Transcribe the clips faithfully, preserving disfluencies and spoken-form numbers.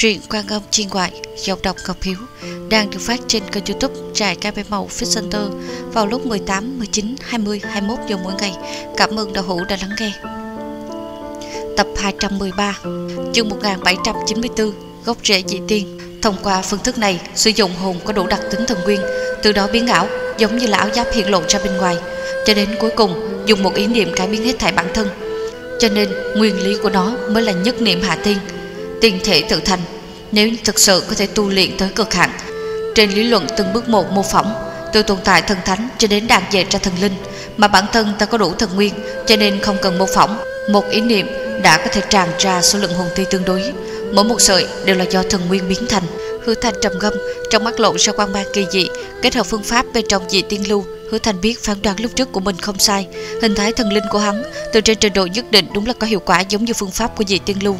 Truyện Quan Âm Chi Ngoại, giọng đọc Ngọc Hiếu đang được phát trên kênh YouTube Trại Cà Phê Màu Fish Center vào lúc mười tám, mười chín, hai mươi, hai mươi mốt giờ mỗi ngày. Cảm ơn đạo hữu đã lắng nghe. Tập hai trăm mười ba, chương một nghìn bảy trăm chín mươi tư, gốc rễ dị tiên. Thông qua phương thức này, sử dụng hồn có đủ đặc tính thần nguyên, từ đó biến ảo, giống như là áo giáp hiện lộ ra bên ngoài, cho đến cuối cùng dùng một ý niệm cải biến hết thảy bản thân. Cho nên nguyên lý của nó mới là nhất niệm hạ tiên, tiên thể tự thành. Nếu thực sự có thể tu luyện tới cực hạn, trên lý luận từng bước một mô phỏng, từ tồn tại thần thánh cho đến đàn dệt ra thần linh, mà bản thân ta có đủ thần nguyên, cho nên không cần mô phỏng, một ý niệm đã có thể tràn ra số lượng hồn ti tương đối, mỗi một sợi đều là do thần nguyên biến thành. Hứa Thanh trầm ngâm, trong mắt lộ ra quang mang kỳ dị, kết hợp phương pháp bên trong dị tiên lưu. Hứa Thanh biết phán đoán lúc trước của mình không sai, hình thái thần linh của hắn từ trên trình độ nhất định đúng là có hiệu quả giống như phương pháp của dị tiên lưu.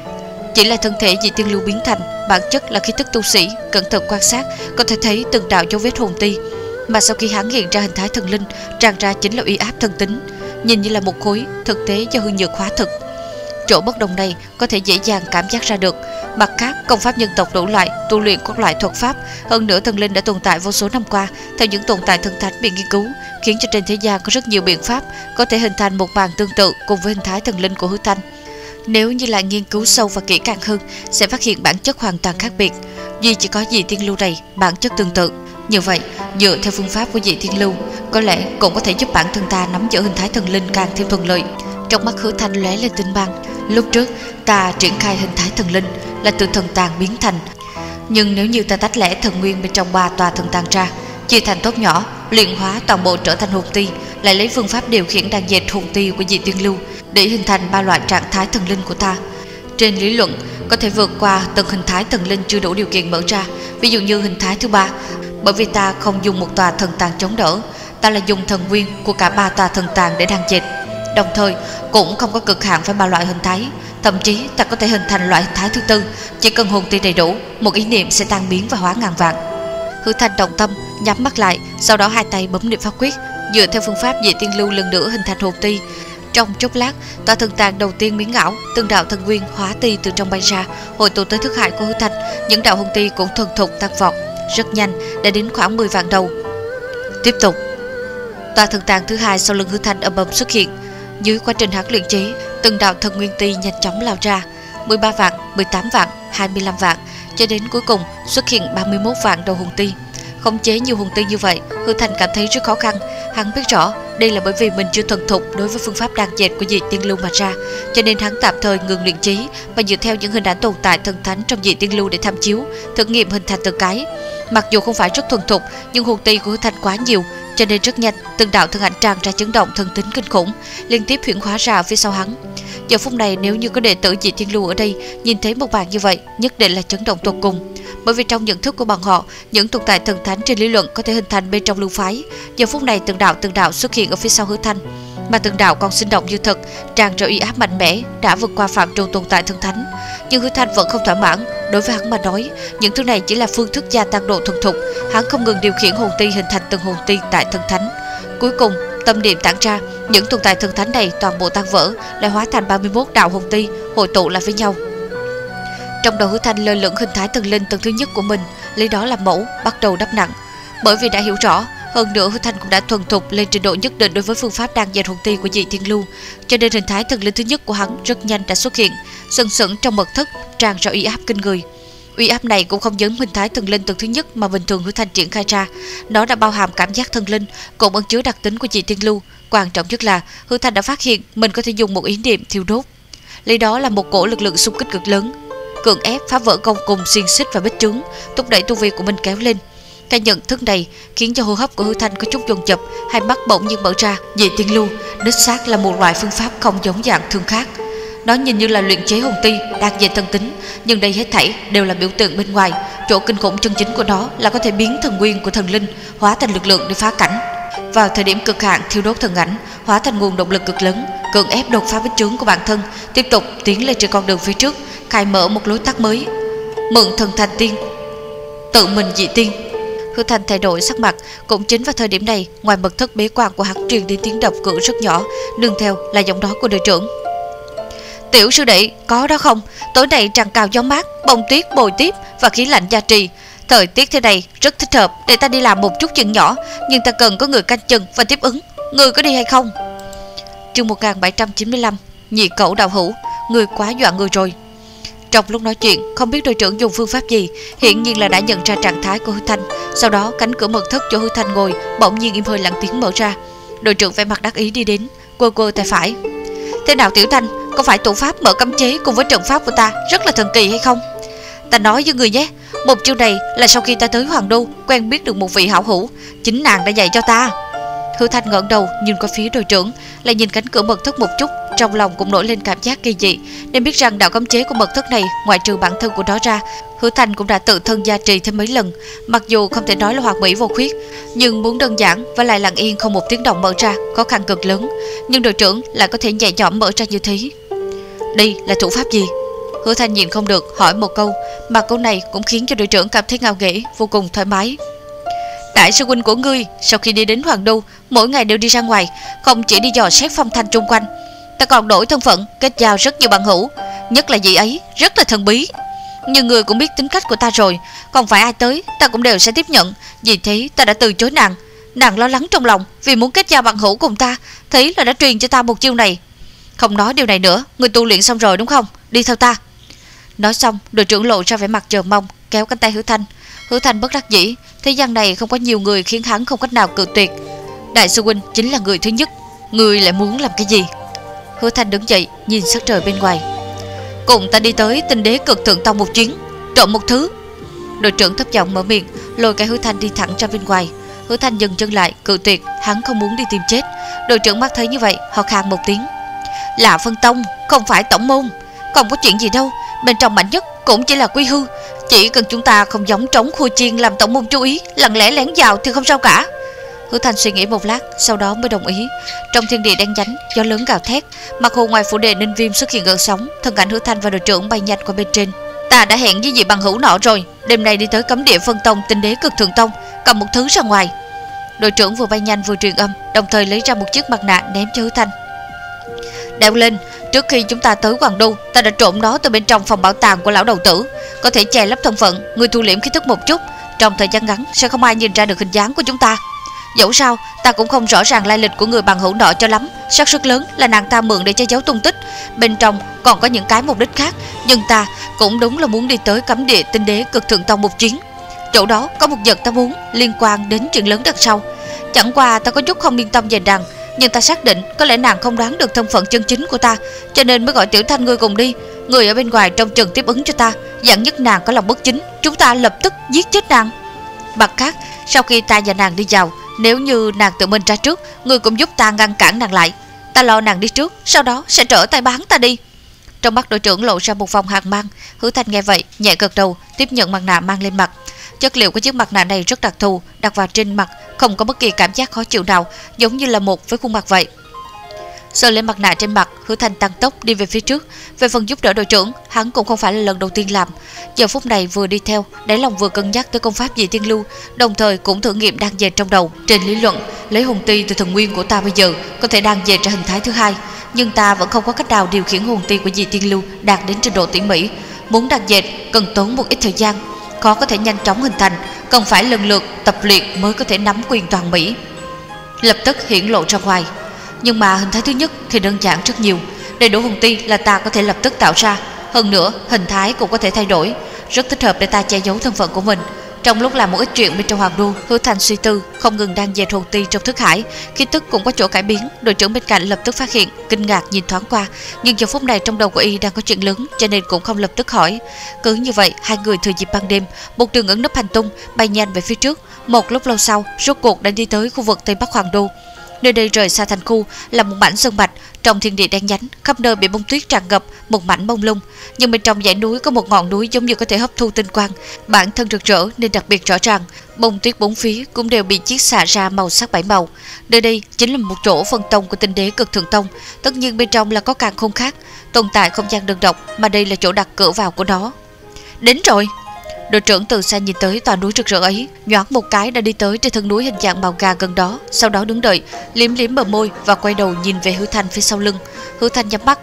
Chỉ là thân thể dị tiên lưu biến thành, bản chất là khí tức tu sĩ. Cẩn thận quan sát có thể thấy từng đạo dấu vết hồn ti, mà sau khi hắn hiện ra hình thái thần linh, tràn ra chính là uy áp thần tính, nhìn như là một khối, thực tế do hư nhược hóa thực. Chỗ bất đồng này có thể dễ dàng cảm giác ra được. Mặt khác, công pháp nhân tộc đủ loại, tu luyện các loại thuật pháp, hơn nữa thần linh đã tồn tại vô số năm qua, theo những tồn tại thần thánh bị nghiên cứu, khiến cho trên thế gian có rất nhiều biện pháp có thể hình thành một màn tương tự cùng với hình thái thần linh của Hứa Thanh. Nếu như lại nghiên cứu sâu và kỹ càng hơn, sẽ phát hiện bản chất hoàn toàn khác biệt. Duy chỉ có dị tiên lưu này bản chất tương tự. Như vậy, dựa theo phương pháp của dị tiên lưu, có lẽ cũng có thể giúp bản thân ta nắm giữ hình thái thần linh càng thêm thuận lợi. Trong mắt Hứa Thanh lóe lên tinh mang. Lúc trước ta triển khai hình thái thần linh là từ thần tàng biến thành, nhưng nếu như ta tách lẻ thần nguyên bên trong ba tòa thần tàng ra, chia thành tốt nhỏ, luyện hóa toàn bộ trở thành hồn ti, lại lấy phương pháp điều khiển đàn dệt hồn ti của dị tiên lưu để hình thành ba loại trạng thái thần linh của ta. Trên lý luận có thể vượt qua từng hình thái thần linh chưa đủ điều kiện mở ra. Ví dụ như hình thái thứ ba, bởi vì ta không dùng một tòa thần tàng chống đỡ, ta là dùng thần nguyên của cả ba tòa thần tàng để đàn dệt. Đồng thời cũng không có cực hạn với ba loại hình thái, thậm chí ta có thể hình thành loại hình thái thứ tư. Chỉ cần hồn ti đầy đủ, một ý niệm sẽ tan biến và hóa ngàn vạn. Hứa Thanh động tâm, nhắm mắt lại, sau đó hai tay bấm niệm pháp quyết, dựa theo phương pháp dị tiên lưu lần nữa hình thành hồn ti. Trong chốc lát, tòa thần tàng đầu tiên biến ảo, từng đạo thần nguyên hóa ti từ trong bay ra, hội tụ tới thức hải của Hứa Thanh. Những đạo hồn ti cũng thuần thục tăng vọt, rất nhanh đã đến khoảng mười vạn đầu. Tiếp tục, tòa thần tàng thứ hai sau lưng Hứa Thanh ầm ầm xuất hiện. Dưới quá trình hắn luyện chế, từng đạo thần nguyên ti nhanh chóng lao ra, mười ba vạn, mười tám vạn, hai mươi lăm vạn, cho đến cuối cùng xuất hiện ba mươi mốt vạn đầu hồn ti. Khống chế nhiều hồn ti như vậy, Hứa Thanh cảm thấy rất khó khăn. Hắn biết rõ đây là bởi vì mình chưa thuần thục đối với phương pháp đàn dệt của dị tiên lưu mà ra, cho nên hắn tạm thời ngừng luyện chế và dựa theo những hình ảnh tồn tại thần thánh trong dị tiên lưu để tham chiếu, thử nghiệm hình thành từng cái. Mặc dù không phải rất thuần thục, nhưng hồn ti của Hứa Thanh quá nhiều, cho nên rất nhanh từng đạo thân ảnh tràn ra chấn động thần tính kinh khủng, liên tiếp huyễn hóa ra phía sau hắn. Giờ phút này nếu như có đệ tử dị tiên lưu ở đây nhìn thấy một màn như vậy, nhất định là chấn động tột cùng. Bởi vì trong nhận thức của bọn họ, những tồn tại thần thánh trên lý luận có thể hình thành bên trong lưu phái. Giờ phút này từng đạo từng đạo xuất hiện ở phía sau Hứa Thanh, mà từng đạo còn sinh động như thật, tràn ra uy áp mạnh mẽ, đã vượt qua phạm trù tồn tại thần thánh. Nhưng Hứa Thanh vẫn không thỏa mãn. Đối với hắn mà nói, những thứ này chỉ là phương thức gia tăng độ thuần thục. Hắn không ngừng điều khiển hồn ti hình thành từng hồn ti tại thần thánh. Cuối cùng tâm niệm tản ra, những tồn tại thần thánh này toàn bộ tan vỡ, lại hóa thành ba mươi mốt đạo hồn ti hội tụ lại với nhau. Trong đầu Hứa Thanh lơ lửng hình thái thần linh tầng thứ nhất của mình, lấy đó làm mẫu, bắt đầu đắp nặng. Bởi vì đã hiểu rõ, hơn nữa Hứa Thanh cũng đã thuần thục lên trình độ nhất định đối với phương pháp đàn dệt hồn ti của dị tiên lưu, cho nên hình thái thần linh thứ nhất của hắn rất nhanh đã xuất hiện, sừng sững trong mật thất, tràn ra uy áp kinh người. Uy áp này cũng không giống hình thái thần linh tầng thứ nhất mà bình thường Hứa Thanh triển khai ra, nó đã bao hàm cảm giác thần linh, cũng ẩn chứa đặc tính của dị tiên lưu. Quan trọng nhất là Hứa Thanh đã phát hiện mình có thể dùng một ý niệm thiêu đốt, lấy đó là một cổ lực lượng xung kích cực lớn, cưỡng ép phá vỡ gông cùng xiềng xích và bích trướng, thúc đẩy tu vi của mình kéo lên. Cái nhận thức này khiến cho hô hấp của Hứa Thanh có chút dồn dập, hai mắt bỗng nhiên mở ra. Dị tiên lưu đích xác là một loại phương pháp không giống dạng thường khác. Nó nhìn như là luyện chế hồn ti, đạt về thần tính, nhưng đây hết thảy đều là biểu tượng bên ngoài. Chỗ kinh khủng chân chính của nó là có thể biến thần nguyên của thần linh hóa thành lực lượng để phá cảnh. Vào thời điểm cực hạn, thiêu đốt thần ảnh hóa thành nguồn động lực cực lớn, cưỡng ép đột phá bích trướng của bản thân, tiếp tục tiến lên trên con đường phía trước, khai mở một lối tắt mới. Mượn thần thành tiên, tự mình dị tiên. Hứa Thanh thay đổi sắc mặt. Cũng chính vào thời điểm này, ngoài mật thất bế quan của hắn truyền đến tiếng đập cửa rất nhỏ, nương theo là giọng nói của đội trưởng. Tiểu sư đệ, có đó không? Tối nay trăng cao gió mát, bông tuyết bồi tiếp và khí lạnh gia trì. Thời tiết thế này rất thích hợp để ta đi làm một chút chuyện nhỏ, nhưng ta cần có người canh chừng và tiếp ứng. Người có đi hay không? Chương một nghìn bảy trăm chín mươi lăm. Nhị cẩu đạo hữu, người quá dọa người rồi. Trong lúc nói chuyện, không biết đội trưởng dùng phương pháp gì, hiển nhiên là đã nhận ra trạng thái của Hứa Thanh. Sau đó cánh cửa mật thất chỗ Hứa Thanh ngồi bỗng nhiên im hơi lặng tiếng mở ra. Đội trưởng vẻ mặt đắc ý đi đến, quơ quơ tay phải. Thế nào Tiểu Thanh, có phải thủ pháp mở cấm chế cùng với trận pháp của ta rất là thần kỳ hay không? Ta nói với người nhé, một chiêu này là sau khi ta tới Hoàng Đô quen biết được một vị hảo hữu, chính nàng đã dạy cho ta. Hứa Thanh ngẩng đầu nhìn qua phía đội trưởng, lại nhìn cánh cửa mật thất một chút, trong lòng cũng nổi lên cảm giác kỳ dị, nên biết rằng đạo cấm chế của mật thất này ngoại trừ bản thân của nó ra, Hứa Thanh cũng đã tự thân gia trì thêm mấy lần. Mặc dù không thể nói là hoàn mỹ vô khuyết, nhưng muốn đơn giản và lại lặng yên không một tiếng động mở ra khó khăn cực lớn, nhưng đội trưởng lại có thể nhẹ nhõm mở ra như thế. Đây là thủ pháp gì? Hứa Thanh nhìn không được hỏi một câu, mà câu này cũng khiến cho đội trưởng cảm thấy ngạo nghễ, vô cùng thoải mái. Đại sư huynh của ngươi sau khi đi đến Hoàng Đô mỗi ngày đều đi ra ngoài, không chỉ đi dò xét phong thanh chung quanh, ta còn đổi thân phận kết giao rất nhiều bạn hữu, nhất là vị ấy rất là thần bí. Nhưng người cũng biết tính cách của ta rồi, không phải ai tới ta cũng đều sẽ tiếp nhận, vì thế ta đã từ chối nàng. Nàng lo lắng trong lòng vì muốn kết giao bạn hữu cùng ta, thấy là đã truyền cho ta một chiêu này. Không nói điều này nữa, người tu luyện xong rồi đúng không? Đi theo ta. Nói xong, đội trưởng lộ ra vẻ mặt chờ mong, kéo cánh tay Hứa Thanh. Hứa Thanh bất đắc dĩ, thế gian này không có nhiều người khiến hắn không cách nào cự tuyệt. Đại sư huynh chính là người thứ nhất, người lại muốn làm cái gì? Hứa Thanh đứng dậy, nhìn sắc trời bên ngoài. Cùng ta đi tới Tinh Đế Cực Thượng Tông một chuyến, trộm một thứ. Đội trưởng thấp giọng mở miệng, lôi cái Hứa Thanh đi thẳng ra bên ngoài. Hứa Thanh dừng chân lại, cự tuyệt, hắn không muốn đi tìm chết. Đội trưởng mắt thấy như vậy, ho khan một tiếng. Là phân tông, không phải tổng môn, không có chuyện gì đâu. Bên trong mạnh nhất cũng chỉ là quy hư, chỉ cần chúng ta không giống trống khua chiên làm tổng môn chú ý, lặng lẽ lén vào thì không sao cả. Hứa Thanh suy nghĩ một lát, sau đó mới đồng ý. Trong thiên địa đen nhánh, gió lớn gào thét, mặt hồ ngoài phủ đề Ninh Viêm xuất hiện gợn sóng, thân cảnh Hứa Thanh và đội trưởng bay nhanh qua bên trên. Ta đã hẹn với vị bằng hữu nọ rồi, đêm nay đi tới cấm địa phân tông Tinh Đế Cực Thượng Tông, cầm một thứ ra ngoài. Đội trưởng vừa bay nhanh vừa truyền âm, đồng thời lấy ra một chiếc mặt nạ ném cho Hứa Thanh. Đeo lên, trước khi chúng ta tới Hoàng Đô, ta đã trộm nó từ bên trong phòng bảo tàng của lão đầu tử, có thể che lấp thân phận, người thu liễm khí tức một chút, trong thời gian ngắn sẽ không ai nhìn ra được hình dáng của chúng ta. Dẫu sao, ta cũng không rõ ràng lai lịch của người bằng hữu nọ cho lắm, xác suất lớn là nàng ta mượn để che giấu tung tích, bên trong còn có những cái mục đích khác, nhưng ta cũng đúng là muốn đi tới cấm địa Tinh Đế Cực Thượng Tông một chuyến. Chỗ đó có một vật ta muốn liên quan đến chuyện lớn đằng sau. Chẳng qua ta có chút không yên tâm về nàng, nhưng ta xác định có lẽ nàng không đoán được thân phận chân chính của ta, cho nên mới gọi Tiểu Thanh ngươi cùng đi. Người ở bên ngoài trong chừng tiếp ứng cho ta, dặn nhất nàng có lòng bất chính, chúng ta lập tức giết chết nàng. Mặt khác, sau khi ta và nàng đi vào, nếu như nàng tự mình ra trước, ngươi cũng giúp ta ngăn cản nàng lại. Ta lo nàng đi trước, sau đó sẽ trở tay bán ta đi. Trong mắt đội trưởng lộ ra một vòng hàn mang. Hứa Thanh nghe vậy, nhẹ gật đầu, tiếp nhận mặt nạ mang lên mặt. Chất liệu của chiếc mặt nạ này rất đặc thù, đặt vào trên mặt không có bất kỳ cảm giác khó chịu nào, giống như là một với khuôn mặt vậy. Sờ lên mặt nạ trên mặt, Hứa Thanh tăng tốc đi về phía trước. Về phần giúp đỡ đội trưởng, hắn cũng không phải là lần đầu tiên làm. Giờ phút này vừa đi theo, đáy lòng vừa cân nhắc tới công pháp Dị Tiên Lưu, đồng thời cũng thử nghiệm đan dệt trong đầu. Trên lý luận, lấy hồn ti từ thần nguyên của ta bây giờ có thể đan dệt ra hình thái thứ hai, nhưng ta vẫn không có cách nào điều khiển hồn ti của Dị Tiên Lưu đạt đến trình độ tỉ mỉ. Muốn đan dệt cần tốn một ít thời gian, khó có thể nhanh chóng hình thành, cần phải lần lượt tập luyện mới có thể nắm quyền toàn mỹ. Lập tức hiển lộ ra ngoài. Nhưng mà hình thái thứ nhất thì đơn giản rất nhiều, đầy đủ hồn ti là ta có thể lập tức tạo ra, hơn nữa hình thái cũng có thể thay đổi, rất thích hợp để ta che giấu thân phận của mình. Trong lúc làm một ít chuyện bên trong Hoàng Đô, Hứa Thanh suy tư, không ngừng đang dệt hồn ti trong thức hải, khí tức cũng có chỗ cải biến. Đội trưởng bên cạnh lập tức phát hiện, kinh ngạc nhìn thoáng qua, nhưng giờ phút này trong đầu của y đang có chuyện lớn, cho nên cũng không lập tức hỏi. Cứ như vậy, hai người thừa dịp ban đêm, một đường ẩn nấp hành tung, bay nhanh về phía trước. Một lúc lâu sau, rốt cuộc đã đi tới khu vực Tây Bắc Hoàng Đô. Nơi đây rời xa thành khu là một mảnh sơn mạch, trong thiên địa đen nhánh, khắp nơi bị bông tuyết tràn ngập, một mảnh mông lung. Nhưng bên trong dãy núi có một ngọn núi giống như có thể hấp thu tinh quang, bản thân rực rỡ nên đặc biệt rõ ràng. Bông tuyết bốn phía cũng đều bị chiết xạ ra màu sắc bảy màu. Nơi đây chính là một chỗ phân tông của Tinh Đế Cực Thượng Tông. Tất nhiên bên trong là có càn khôn khác, tồn tại không gian đơn độc, mà đây là chỗ đặt cửa vào của nó. Đến rồi. Đội trưởng từ xa nhìn tới tòa núi rực rỡ ấy, nhoáng một cái đã đi tới trên thân núi hình dạng màu gà gần đó, sau đó đứng đợi, liếm liếm bờ môi và quay đầu nhìn về Hứa Thanh phía sau lưng. Hứa Thanh nhắm mắt,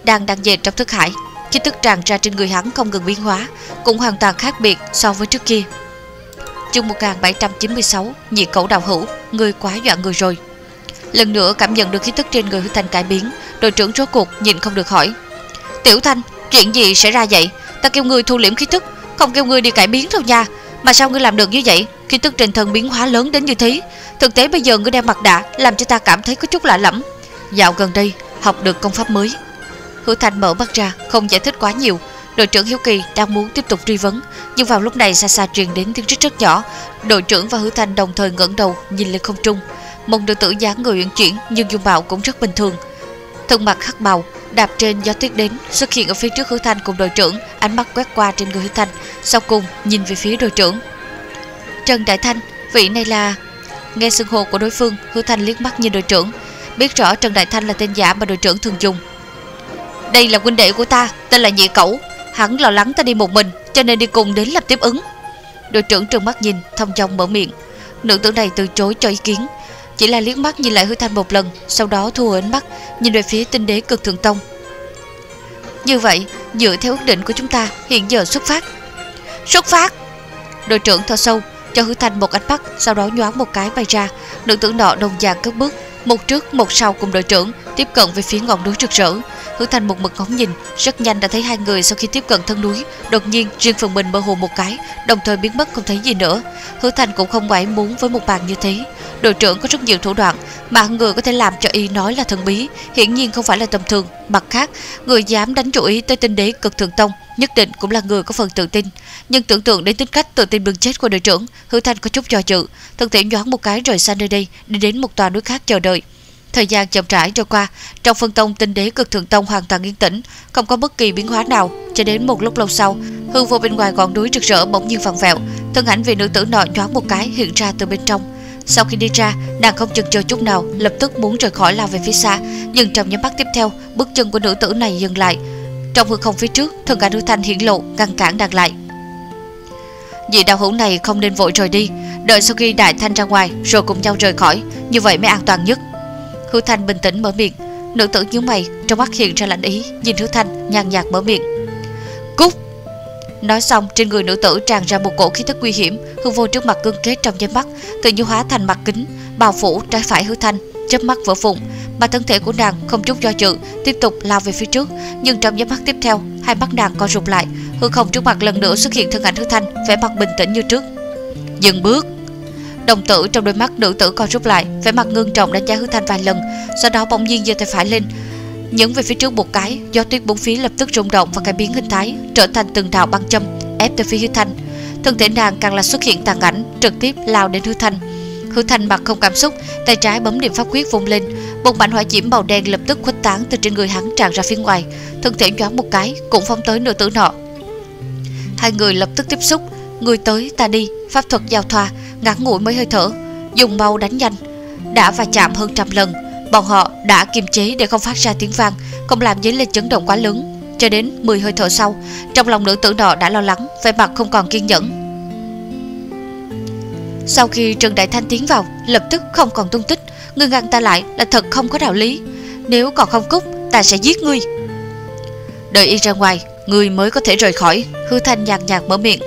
đang đang dệt trong thức hải. Khí tức tràn ra trên người hắn không ngừng biến hóa, cũng hoàn toàn khác biệt so với trước kia. Chương một nghìn bảy trăm chín mươi sáu, Nhị Cẩu Đạo Hữu, người quá dọa người rồi. Lần nữa cảm nhận được khí tức trên người Hứa Thanh cải biến, đội trưởng rốt cuộc nhịn không được hỏi: Tiểu Thanh, chuyện gì xảy ra vậy? Ta kêu ngươi thu liễm khí tức, không kêu ngươi đi cải biến đâu nha. Mà sao ngươi làm được như vậy? Khí tức trên thân biến hóa lớn đến như thế. Thực tế bây giờ ngươi đeo mặt nạ làm cho ta cảm thấy có chút lạ lẫm. Dạo gần đây học được công pháp mới. Hứa Thanh mở mắt ra, không giải thích quá nhiều. Đội trưởng hiếu kỳ đang muốn tiếp tục truy vấn, nhưng vào lúc này xa xa truyền đến tiếng rít rất nhỏ. Đội trưởng và Hứa Thanh đồng thời ngẩng đầu nhìn lên không trung. Một nữ tử dáng người uyển chuyển nhưng dung mạo cũng rất bình thường, thân mặt hắc bào, đạp trên gió tuyết đến, xuất hiện ở phía trước Hứa Thanh cùng đội trưởng, ánh mắt quét qua trên người Hứa Thanh, sau cùng nhìn về phía đội trưởng. Trần Đại Thanh, vị này là... Nghe xưng hô của đối phương, Hứa Thanh liếc mắt nhìn đội trưởng, biết rõ Trần Đại Thanh là tên giả mà đội trưởng thường dùng. Đây là huynh đệ của ta, tên là Nhị Cẩu. Hắn lo lắng ta đi một mình, cho nên đi cùng đến làm tiếp ứng. Đội trưởng trừng mắt nhìn, thông dong mở miệng. Nữ tử này từ chối cho ý kiến, chỉ là liếc mắt nhìn lại Hứa Thanh một lần, sau đó thu ánh mắt nhìn về phía Tinh Đế Cực Thượng Tông. Như vậy, dựa theo ước định của chúng ta, hiện giờ xuất phát. Xuất phát! Đội trưởng thở sâu, cho Hứa Thanh một ánh mắt, sau đó nhoáng một cái bay ra. Nữ tử nọ đồng dạng cất bước, một trước một sau cùng đội trưởng tiếp cận về phía ngọn núi rực rỡ. Hứa Thanh một mực ngóng nhìn, rất nhanh đã thấy hai người sau khi tiếp cận thân núi, đột nhiên riêng phần mình mơ hồ một cái, đồng thời biến mất không thấy gì nữa. Hứa Thanh cũng không ngoại muốn với một màn như thế. Đội trưởng có rất nhiều thủ đoạn, mà người có thể làm cho y nói là thần bí, hiển nhiên không phải là tầm thường. Mặt khác, người dám đánh chủ ý tới Tinh Đế Cực Thượng Tông nhất định cũng là người có phần tự tin. Nhưng tưởng tượng đến tính cách tự tin bừng chết của đội trưởng, Hứa Thanh có chút do dự, thân thể nhoáng một cái rời xa nơi đây, đi đến một tòa núi khác chờ đợi. Thời gian chậm rãi trôi qua, trong phân tông Tinh Đế Cực Thượng Tông hoàn toàn yên tĩnh, không có bất kỳ biến hóa nào. Cho đến một lúc lâu sau, hư vô bên ngoài ngọn núi rực rỡ bỗng nhiên vặn vẹo, thân ảnh vị nữ tử nọ nhoáng một cái hiện ra từ bên trong. Sau khi đi ra, nàng không chần chờ chút nào, lập tức muốn rời khỏi lao về phía xa, nhưng trong nháy mắt tiếp theo, bước chân của nữ tử này dừng lại. Trong hư không phía trước, thân ảnh Hứa Thanh hiển lộ, ngăn cản nàng lại. Vị đạo hữu này không nên vội rời đi, đợi sau khi Đại Thanh ra ngoài rồi cùng nhau rời khỏi, như vậy mới an toàn nhất. Hứa Thanh bình tĩnh mở miệng. Nữ tử nhíu mày, trong mắt hiện ra lạnh ý, nhìn Hứa Thanh nhàn nhạt mở miệng. Cút! Nói xong, trên người nữ tử tràn ra một cổ khí tức nguy hiểm, hư vô trước mặt cương kết trong nháy mắt, tự như hóa thành mặt kính bao phủ trái phải Hứa Thanh, chớp mắt vỡ vụn, mà thân thể của nàng không chút do dự tiếp tục lao về phía trước. Nhưng trong nháy mắt tiếp theo, hai mắt nàng co rụt lại, hư không trước mặt lần nữa xuất hiện thân ảnh Hứa Thanh, vẻ mặt bình tĩnh như trước. Dừng bước! Đồng tử trong đôi mắt nữ tử co rút lại, vẻ mặt ngưng trọng đánh giá Hứa Thanh vài lần, sau đó bỗng nhiên giơ tay phải lên, nhấn về phía trước một cái, gió tuyết bốn phía lập tức rung động và cải biến hình thái, trở thành từng đạo băng châm ép tới phía Hứa Thanh. Thân thể nàng càng là xuất hiện tàn ảnh, trực tiếp lao đến Hứa Thanh. Hứa Thanh mặt không cảm xúc, tay trái bấm niệm pháp quyết vung lên, một mảnh hỏa diễm màu đen lập tức khuếch tán từ trên người hắn tràn ra phía ngoài, thân thể nhoáng một cái cũng phóng tới nữ tử nọ. Hai người lập tức tiếp xúc, người tới ta đi, pháp thuật giao thoa, ngắn ngủi mấy hơi thở, dùng mau đánh nhanh, đã va chạm hơn trăm lần. Bọn họ đã kiềm chế để không phát ra tiếng vang, không làm dấy lên chấn động quá lớn. Cho đến mười hơi thở sau, trong lòng nữ tử nọ đã lo lắng, vẻ mặt không còn kiên nhẫn. Sau khi Trần Đại Thanh tiến vào, lập tức không còn tung tích. Ngươi ngăn ta lại là thật không có đạo lý, nếu còn không cút, ta sẽ giết ngươi. Đợi y ra ngoài, ngươi mới có thể rời khỏi. Hứa Thanh nhàn nhạt mở miệng.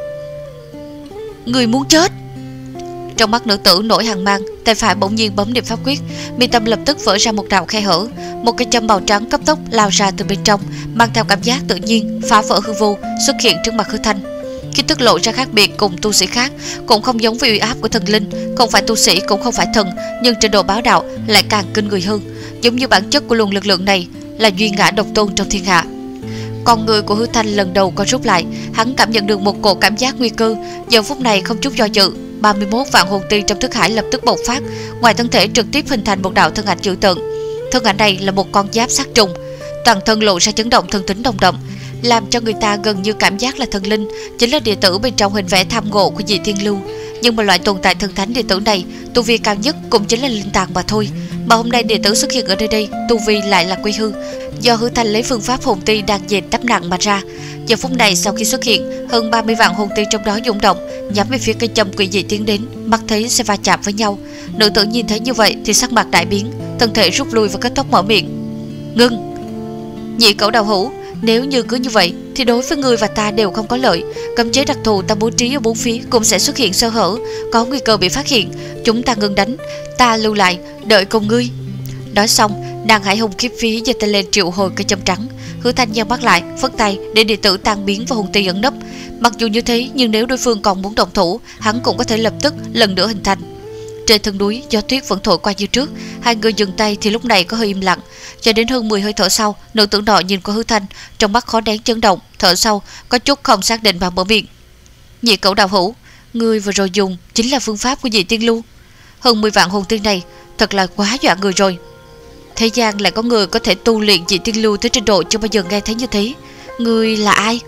Ngươi muốn chết? Trong mắt nữ tử nổi hàn mang, tay phải bỗng nhiên bấm niệm pháp quyết, mi tâm lập tức vỡ ra một đạo khe hở, một cái châm màu trắng cấp tốc lao ra từ bên trong, mang theo cảm giác tự nhiên, phá vỡ hư vô, xuất hiện trước mặt Hứa Thanh. Khí tức lộ ra khác biệt cùng tu sĩ khác, cũng không giống với uy áp của thần linh, không phải tu sĩ cũng không phải thần, nhưng trình độ bá đạo lại càng kinh người hơn, giống như bản chất của luồng lực lượng này là duy ngã độc tôn trong thiên hạ. Con người của Hứa Thanh lần đầu co rút lại, hắn cảm nhận được một cổ cảm giác nguy cơ, giờ phút này không chút do dự, ba mươi mốt vạn hồn ti trong thức hải lập tức bộc phát, ngoài thân thể trực tiếp hình thành một đạo thân ảnh dữ tợn. Thân ảnh này là một con giáp sát trùng, toàn thân lộ ra chấn động thần tính đồng động, làm cho người ta gần như cảm giác là thần linh, chính là đệ tử bên trong hình vẽ tham ngộ của Dị Thiên Lưu. Nhưng mà loại tồn tại thần thánh đệ tử này, tu vi cao nhất cũng chính là linh tàng mà thôi. Mà hôm nay đệ tử xuất hiện ở nơi đây, tu vi lại là quy hư, do Hứa Thanh lấy phương pháp hồn ti đang dệt đắp nặng mà ra. Giờ phút này sau khi xuất hiện, hơn ba mươi vạn hồn ti trong đó dũng động, nhắm về phía cây châm quỷ dị tiến đến, mắt thấy sẽ va chạm với nhau. Nữ tử nhìn thấy như vậy thì sắc mặt đại biến, thân thể rút lui và kết tóc mở miệng. Ngưng! Nhị cẩu đào hữu, nếu như cứ như vậy thì đối với ngươi và ta đều không có lợi. Cấm chế đặc thù ta bố trí ở bốn phía cũng sẽ xuất hiện sơ hở, có nguy cơ bị phát hiện. Chúng ta ngừng đánh, ta lưu lại đợi cùng ngươi. Nói xong, nàng Hải Hùng khiếp vía giơ tay lên triệu hồi cây châm trắng. Hứa Thanh nhắm mắt lại, phất tay để đệ tử tan biến và hồn ti ẩn nấp. Mặc dù như thế, nhưng nếu đối phương còn muốn động thủ, hắn cũng có thể lập tức lần nữa hình thành. Trên thân núi, gió tuyết vẫn thổi qua như trước. Hai người dừng tay thì lúc này có hơi im lặng. Cho đến hơn mười hơi thở sau, nữ tử nọ nhìn qua Hứa Thanh, trong mắt khó nén chấn động. Thở sau, có chút không xác định mà mở miệng. Nhị cẩu đào hữu, ngươi vừa rồi dùng chính là phương pháp của Dị Tiên Lưu. Hơn mười vạn hồn tiên này thật là quá dọa người rồi. Thế gian lại có người có thể tu luyện Dị Tiên Lưu tới trình độ chưa bao giờ nghe thấy như thế. Ngươi là ai?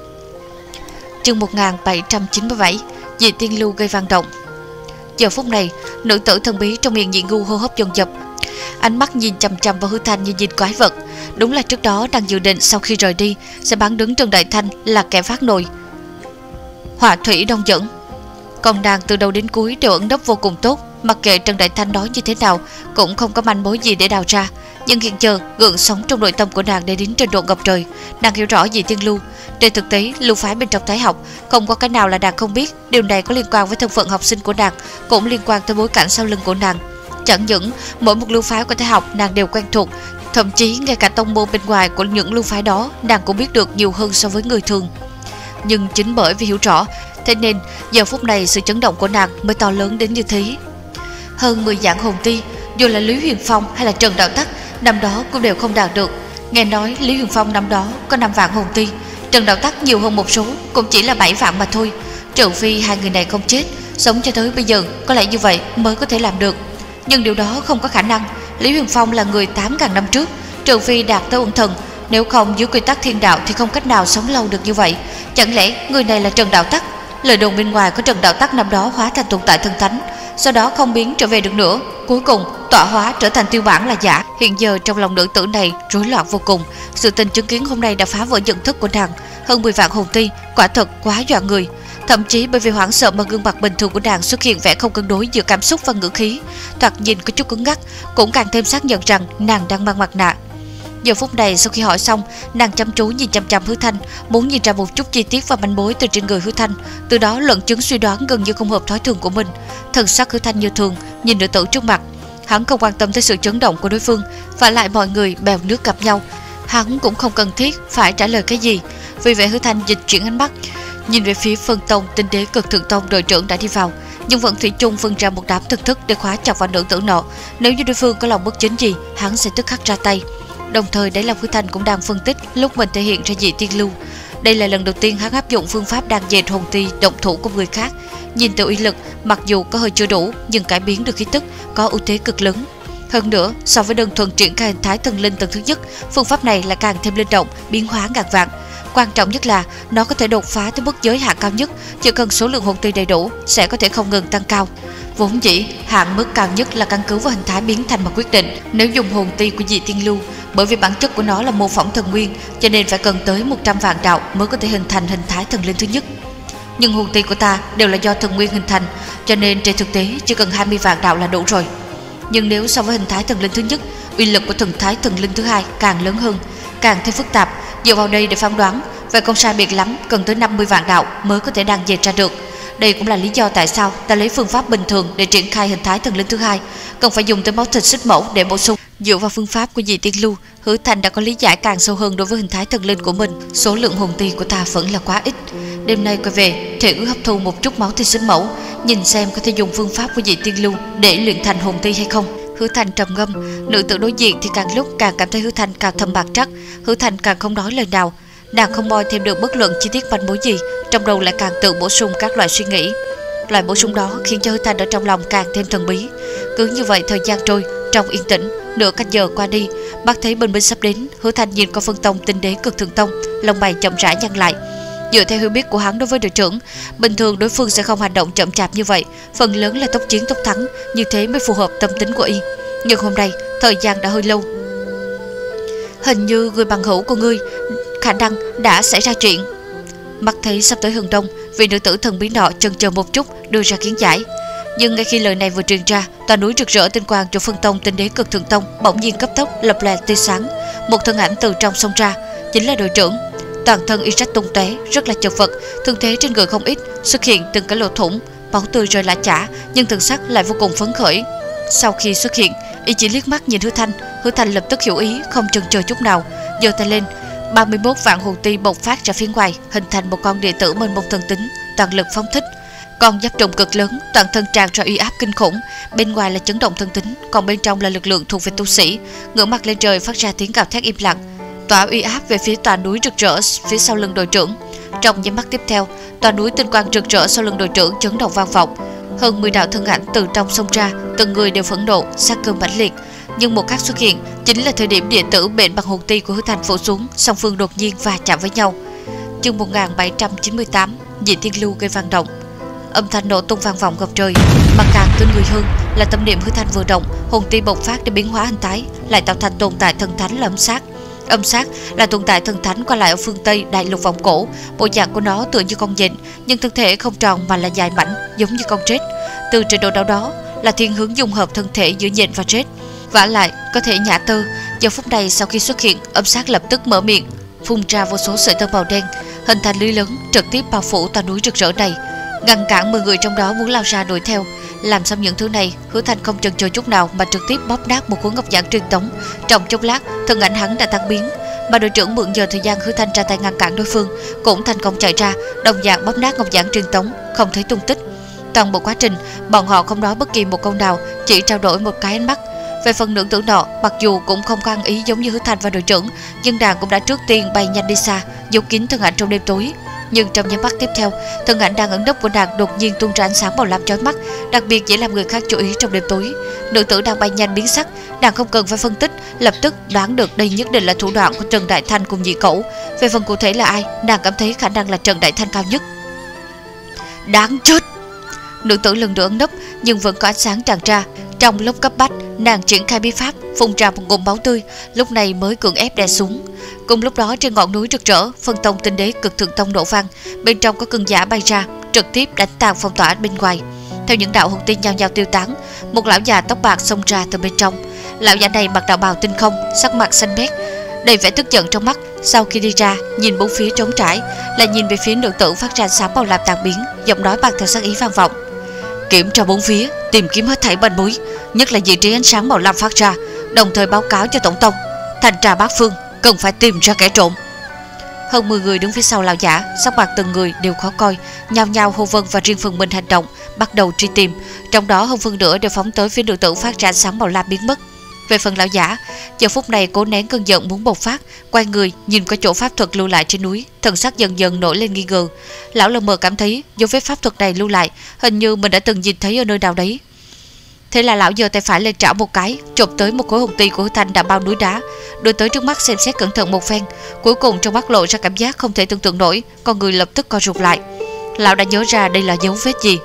Chương một nghìn bảy trăm chín mươi bảy. Dị Tiên Lưu gây vang động. Giờ phút này, nữ tử thần bí trong miệng Nhị Ngu hô hấp dồn dập, ánh mắt nhìn chằm chằm vào Hứa Thanh như nhìn quái vật. Đúng là trước đó đang dự định sau khi rời đi sẽ bán đứng Trần Đại Thanh là kẻ phát nổi hỏa thủy đông dẫn. Còn nàng từ đầu đến cuối đều ẩn nấp vô cùng tốt, mặc kệ Trần Đại Thanh nói như thế nào cũng không có manh mối gì để đào ra. Nhưng hiện giờ gợn sóng trong nội tâm của nàng đã đến trình độ ngập trời. Nàng hiểu rõ Dị Tiên Lưu. Trên thực tế, lưu phái bên trong Thái học không có cái nào là nàng không biết. Điều này có liên quan với thân phận học sinh của nàng, cũng liên quan tới bối cảnh sau lưng của nàng. Chẳng những mỗi một lưu phái của Thái học nàng đều quen thuộc, thậm chí ngay cả tông môn bên ngoài của những lưu phái đó nàng cũng biết được nhiều hơn so với người thường. Nhưng chính bởi vì hiểu rõ, thế nên giờ phút này sự chấn động của nàng mới to lớn đến như thế. Hơn mười vạn hồn ti, dù là Lý Huyền Phong hay là Trần Đạo Tắc năm đó cũng đều không đạt được. Nghe nói Lý Huyền Phong năm đó có năm vạn hồn ti, Trần Đạo Tắc nhiều hơn một số, cũng chỉ là bảy vạn mà thôi. Trừ phi hai người này không chết, sống cho tới bây giờ, có lẽ như vậy mới có thể làm được. Nhưng điều đó không có khả năng. Lý Huyền Phong là người tám ngàn năm trước, trừ phi đạt tới ôn thần, nếu không dưới quy tắc thiên đạo thì không cách nào sống lâu được như vậy. Chẳng lẽ người này là Trần Đạo Tắc? Lời đồn bên ngoài có Trần Đạo Tắc năm đó hóa thành tồn tại thần thánh, sau đó không biến trở về được nữa, cuối cùng tọa hóa trở thành tiêu bản là giả. Hiện giờ trong lòng nữ tử này rối loạn vô cùng. Sự tình chứng kiến hôm nay đã phá vỡ nhận thức của nàng. Hơn mười vạn hồn ti quả thật quá dọa người. Thậm chí bởi vì hoảng sợ mà gương mặt bình thường của nàng xuất hiện vẻ không cân đối giữa cảm xúc và ngữ khí, thoạt nhìn có chút cứng ngắc, cũng càng thêm xác nhận rằng nàng đang mang mặt nạ. Giờ phút này sau khi hỏi xong, nàng chăm chú nhìn chăm chăm Hứa Thanh, muốn nhìn ra một chút chi tiết và manh mối từ trên người Hứa Thanh, từ đó luận chứng suy đoán gần như không hợp thói thường của mình. Thần sắc Hứa Thanh như thường nhìn nữ tử trước mặt, hắn không quan tâm tới sự chấn động của đối phương, và lại mọi người bèo nước gặp nhau, hắn cũng không cần thiết phải trả lời cái gì. Vì vậy Hứa Thanh dịch chuyển ánh mắt, nhìn về phía Phân Tông Tinh Đế Cực Thượng Tông đội trưởng đã đi vào, nhưng vẫn thủy chung phân ra một đám thực thức để khóa chặt vào nữ tử nọ. Nếu như đối phương có lòng bất chính gì, hắn sẽ tức khắc ra tay. Đồng thời đấy là Hứa Thanh cũng đang phân tích lúc mình thể hiện ra Dị Tiên Lưu. Đây là lần đầu tiên hắn áp dụng phương pháp đan dệt hồn ti động thủ của người khác. Nhìn từ uy lực, mặc dù có hơi chưa đủ, nhưng cải biến được khí tức có ưu thế cực lớn. Hơn nữa, so với đơn thuần triển khai hình thái thần linh tầng thứ nhất, phương pháp này là càng thêm linh động, biến hóa ngàn vạn. Quan trọng nhất là nó có thể đột phá tới mức giới hạn cao nhất, chỉ cần số lượng hồn ti đầy đủ sẽ có thể không ngừng tăng cao. Vốn dĩ hạn mức cao nhất là căn cứ vào hình thái biến thành mà quyết định. Nếu dùng hồn ti của Dị Tiên Lưu, bởi vì bản chất của nó là mô phỏng thần nguyên, cho nên phải cần tới một trăm vạn đạo mới có thể hình thành hình thái thần linh thứ nhất. Nhưng hồn ti của ta đều là do thần nguyên hình thành, cho nên trên thực tế chỉ cần hai mươi vạn đạo là đủ rồi. Nhưng nếu so với hình thái thần linh thứ nhất, uy lực của thần thái thần linh thứ hai càng lớn hơn, càng thêm phức tạp. Dựa vào đây để phán đoán, vậy không sai biệt lắm cần tới năm mươi vạn đạo mới có thể đan dệt ra được. Đây cũng là lý do tại sao ta lấy phương pháp bình thường để triển khai hình thái thần linh thứ hai, cần phải dùng tới máu thịt xích mẫu để bổ sung. Dựa vào phương pháp của Dị Tiên Lưu, Hứa Thanh đã có lý giải càng sâu hơn đối với hình thái thần linh của mình. Số lượng hồn ti của ta vẫn là quá ít. Đêm nay quay về, thể ước hấp thu một chút máu thịt xích mẫu, nhìn xem có thể dùng phương pháp của Dị Tiên Lưu để luyện thành hồn ti hay không. Hứa Thanh trầm ngâm, nữ tử đối diện thì càng lúc càng cảm thấy Hứa Thanh càng thâm bạc trắc. Hứa Thanh càng không nói lời nào, nàng không moi thêm được bất luận chi tiết manh mối gì, trong đầu lại càng tự bổ sung các loại suy nghĩ. Loại bổ sung đó khiến cho Hứa Thanh ở trong lòng càng thêm thần bí. Cứ như vậy thời gian trôi trong yên tĩnh, nửa canh giờ qua đi, mắt thấy bình minh sắp đến, Hứa Thanh nhìn qua Phân Tông Tinh Đế Cực Thượng Tông, lông mày chậm rãi nhăn lại. Dựa theo hiểu biết của hắn đối với đội trưởng, bình thường đối phương sẽ không hành động chậm chạp như vậy, phần lớn là tốc chiến tốc thắng, như thế mới phù hợp tâm tính của y. Nhưng hôm nay thời gian đã hơi lâu, hình như người bằng hữu của ngươi khả năng đã xảy ra chuyện. Mắt thấy sắp tới hừng đông, vị nữ tử thần bí nọ chần chờ một chút đưa ra kiến giải. Nhưng ngay khi lời này vừa truyền ra, toàn núi rực rỡ tinh quang chỗ Phân Tông Tinh Đế Cực Thượng Tông bỗng nhiên cấp tốc lập lòe tia sáng. một thân ảnh từ trong xông ra, chính là đội trưởng. Toàn thân y rách tung tóe, rất là chật vật, thương thế trên người không ít, xuất hiện từng cái lỗ thủng, máu tươi rơi lã chả, nhưng thần sắc lại vô cùng phấn khởi. Sau khi xuất hiện, y chỉ liếc mắt nhìn Hứa Thanh, Hứa Thanh lập tức hiểu ý, không chần chờ chút nào, giơ tay lên, ba mươi mốt vạn hồn ti bộc phát ra phía ngoài, hình thành một con địa tử mênh mông thần tính, toàn lực phóng thích. Con giáp trùng cực lớn, toàn thân tràn ra uy áp kinh khủng, bên ngoài là chấn động thân tính, còn bên trong là lực lượng thuộc về tu sĩ. Ngửa mặt lên trời phát ra tiếng gào thét im lặng, tỏa uy áp về phía tòa núi rực rỡ phía sau lưng đội trưởng. Trong nháy mắt tiếp theo, tòa núi tinh quang rực rỡ sau lưng đội trưởng chấn động vang vọng. Hơn mười đạo thân ảnh từ trong xông ra, từng người đều phẫn nộ, sát cơ mãnh liệt. Nhưng một khắc xuất hiện chính là thời điểm địa tử bệnh bằng hồn ti của Hứa Thanh phủ xuống, song phương đột nhiên va chạm với nhau. Chương một nghìn bảy trăm chín mươi tám, Dị Tiên Lưu gây vang động. Âm thanh nổ tung vang vọng ngập trời, mà càng kinh người hơn là tâm niệm Hứa Thanh vừa động, hồn ti bộc phát để biến hóa hình thái, lại tạo thành tồn tại thần thánh là âm sát. Âm sát là tồn tại thần thánh qua lại ở phương Tây đại lục vòng cổ, bộ dạng của nó tựa như con nhện, nhưng thân thể không tròn mà là dài mảnh, giống như con rết. Từ trình độ nào đó là thiên hướng dung hợp thân thể giữa nhện và rết, vả lại có thể nhả tơ. Giờ phút này sau khi xuất hiện, âm sát lập tức mở miệng, phun ra vô số sợi tơ màu đen, hình thành lưới lớn trực tiếp bao phủ tòa núi rực rỡ này, ngăn cản mười người trong đó muốn lao ra đuổi theo. Làm xong những thứ này, Hứa Thanh không chần chờ chút nào mà trực tiếp bóp nát một cuốn ngọc giản truyền tống. Trong chốc lát, thân ảnh hắn đã tan biến, mà đội trưởng mượn giờ thời gian Hứa Thanh ra tay ngăn cản đối phương, cũng thành công chạy ra, đồng dạng bóp nát ngọc giản truyền tống, không thấy tung tích. Toàn bộ quá trình, bọn họ không nói bất kỳ một câu nào, chỉ trao đổi một cái ánh mắt. Về phần nữ tử nọ, mặc dù cũng không có ăn ý giống như Hứa Thanh và đội trưởng, nhưng nàng cũng đã trước tiên bay nhanh đi xa, giấu kín thân ảnh trong đêm tối. Nhưng trong nháy mắt tiếp theo, thân ảnh đang ẩn nấp của nàng đột nhiên tung ra ánh sáng màu lam chói mắt, đặc biệt dễ làm người khác chú ý trong đêm tối. Nữ tử đang bay nhanh biến sắc, nàng không cần phải phân tích, lập tức đoán được đây nhất định là thủ đoạn của Trần Đại Thanh cùng Dị Cẩu. Về phần cụ thể là ai, nàng cảm thấy khả năng là Trần Đại Thanh cao nhất. Đáng chết! Nữ tử lần nữa ẩn nấp, nhưng vẫn có ánh sáng tràn ra. Trong lúc cấp bách, nàng triển khai bí pháp, phun ra một ngụm máu tươi, lúc này mới cưỡng ép đè xuống. Cùng lúc đó trên ngọn núi rực rỡ, phân tông tinh đế cực thượng tông nổ vang, bên trong có cường giả bay ra, trực tiếp đánh tan phong tỏa bên ngoài. Theo những đạo hồn tiên nhao nhao tiêu tán, một lão già tóc bạc xông ra từ bên trong. Lão già này mặc đạo bào tinh không, sắc mặt xanh mét, đầy vẻ tức giận trong mắt. Sau khi đi ra, nhìn bốn phía trống trải, lại nhìn về phía nữ tử phát ra sáng màu lam tàn biến, giọng nói bằng theo sát ý vang vọng. Kiểm tra bốn phía, tìm kiếm hết thảy manh mối, nhất là vị trí ánh sáng màu lam phát ra, đồng thời báo cáo cho tổng tông. Thành trà bát phương, cần phải tìm ra kẻ trộm. Hơn mười người đứng phía sau lão giả, sắc mặt từng người đều khó coi, nhao nhao hô vân và riêng phần mình hành động, bắt đầu truy tìm. Trong đó hơn phân nửa đều phóng tới phía nữ tử phát ra ánh sáng màu lam biến mất. Về phần lão giả, giờ phút này cố nén cơn giận muốn bộc phát, quay người nhìn qua chỗ pháp thuật lưu lại trên núi, thần sắc dần dần nổi lên nghi ngờ. Lão lờ mờ cảm thấy dấu vết pháp thuật này lưu lại, hình như mình đã từng nhìn thấy ở nơi nào đấy. Thế là lão giơ tay phải lên trảo một cái, chộp tới một khối hồn ti của Hứa Thanh đã bao núi đá, đưa tới trước mắt xem xét cẩn thận một phen. Cuối cùng trong mắt lộ ra cảm giác không thể tưởng tượng nổi, con người lập tức co rụt lại. Lão đã nhớ ra đây là dấu vết gì.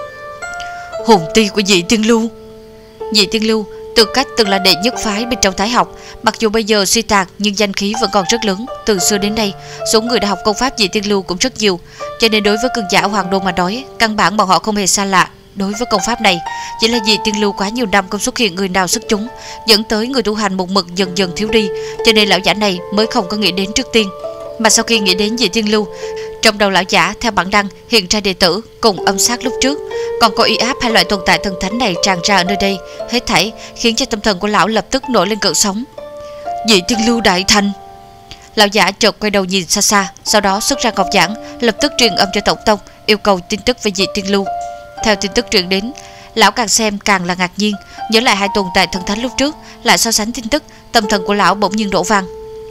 Hồn ti của Dị Tiên Lưu. Dị Tiên Lưu tư cách từng là đệ nhất phái bên trong Thái học, mặc dù bây giờ suy tàn nhưng danh khí vẫn còn rất lớn. Từ xưa đến nay, số người đã học công pháp Dị Tiên Lưu cũng rất nhiều, cho nên đối với cường giả Hoàng Đô mà nói, căn bản bọn họ không hề xa lạ. Đối với công pháp này, chỉ là Dị Tiên Lưu quá nhiều năm không xuất hiện người nào xuất chúng, dẫn tới người tu hành một mực dần dần thiếu đi, cho nên lão giả này mới không có nghĩ đến trước tiên. Mà sau khi nghĩ đến Dị Tiên Lưu, trong đầu lão giả theo bản năng hiện ra đệ tử cùng âm sát lúc trước, còn có uy áp hai loại tồn tại thần thánh này tràn ra ở nơi đây, hết thảy khiến cho tâm thần của lão lập tức nổi lên cơn sóng. Dị Tiên Lưu đại thành. Lão giả chợt quay đầu nhìn xa xa, sau đó xuất ra ngọc giản, lập tức truyền âm cho tổng tông, yêu cầu tin tức về Dị Tiên Lưu. Theo tin tức truyền đến, lão càng xem càng là ngạc nhiên, nhớ lại hai tồn tại thần thánh lúc trước, lại so sánh tin tức, tâm thần của lão bỗng nhiên nổ vang.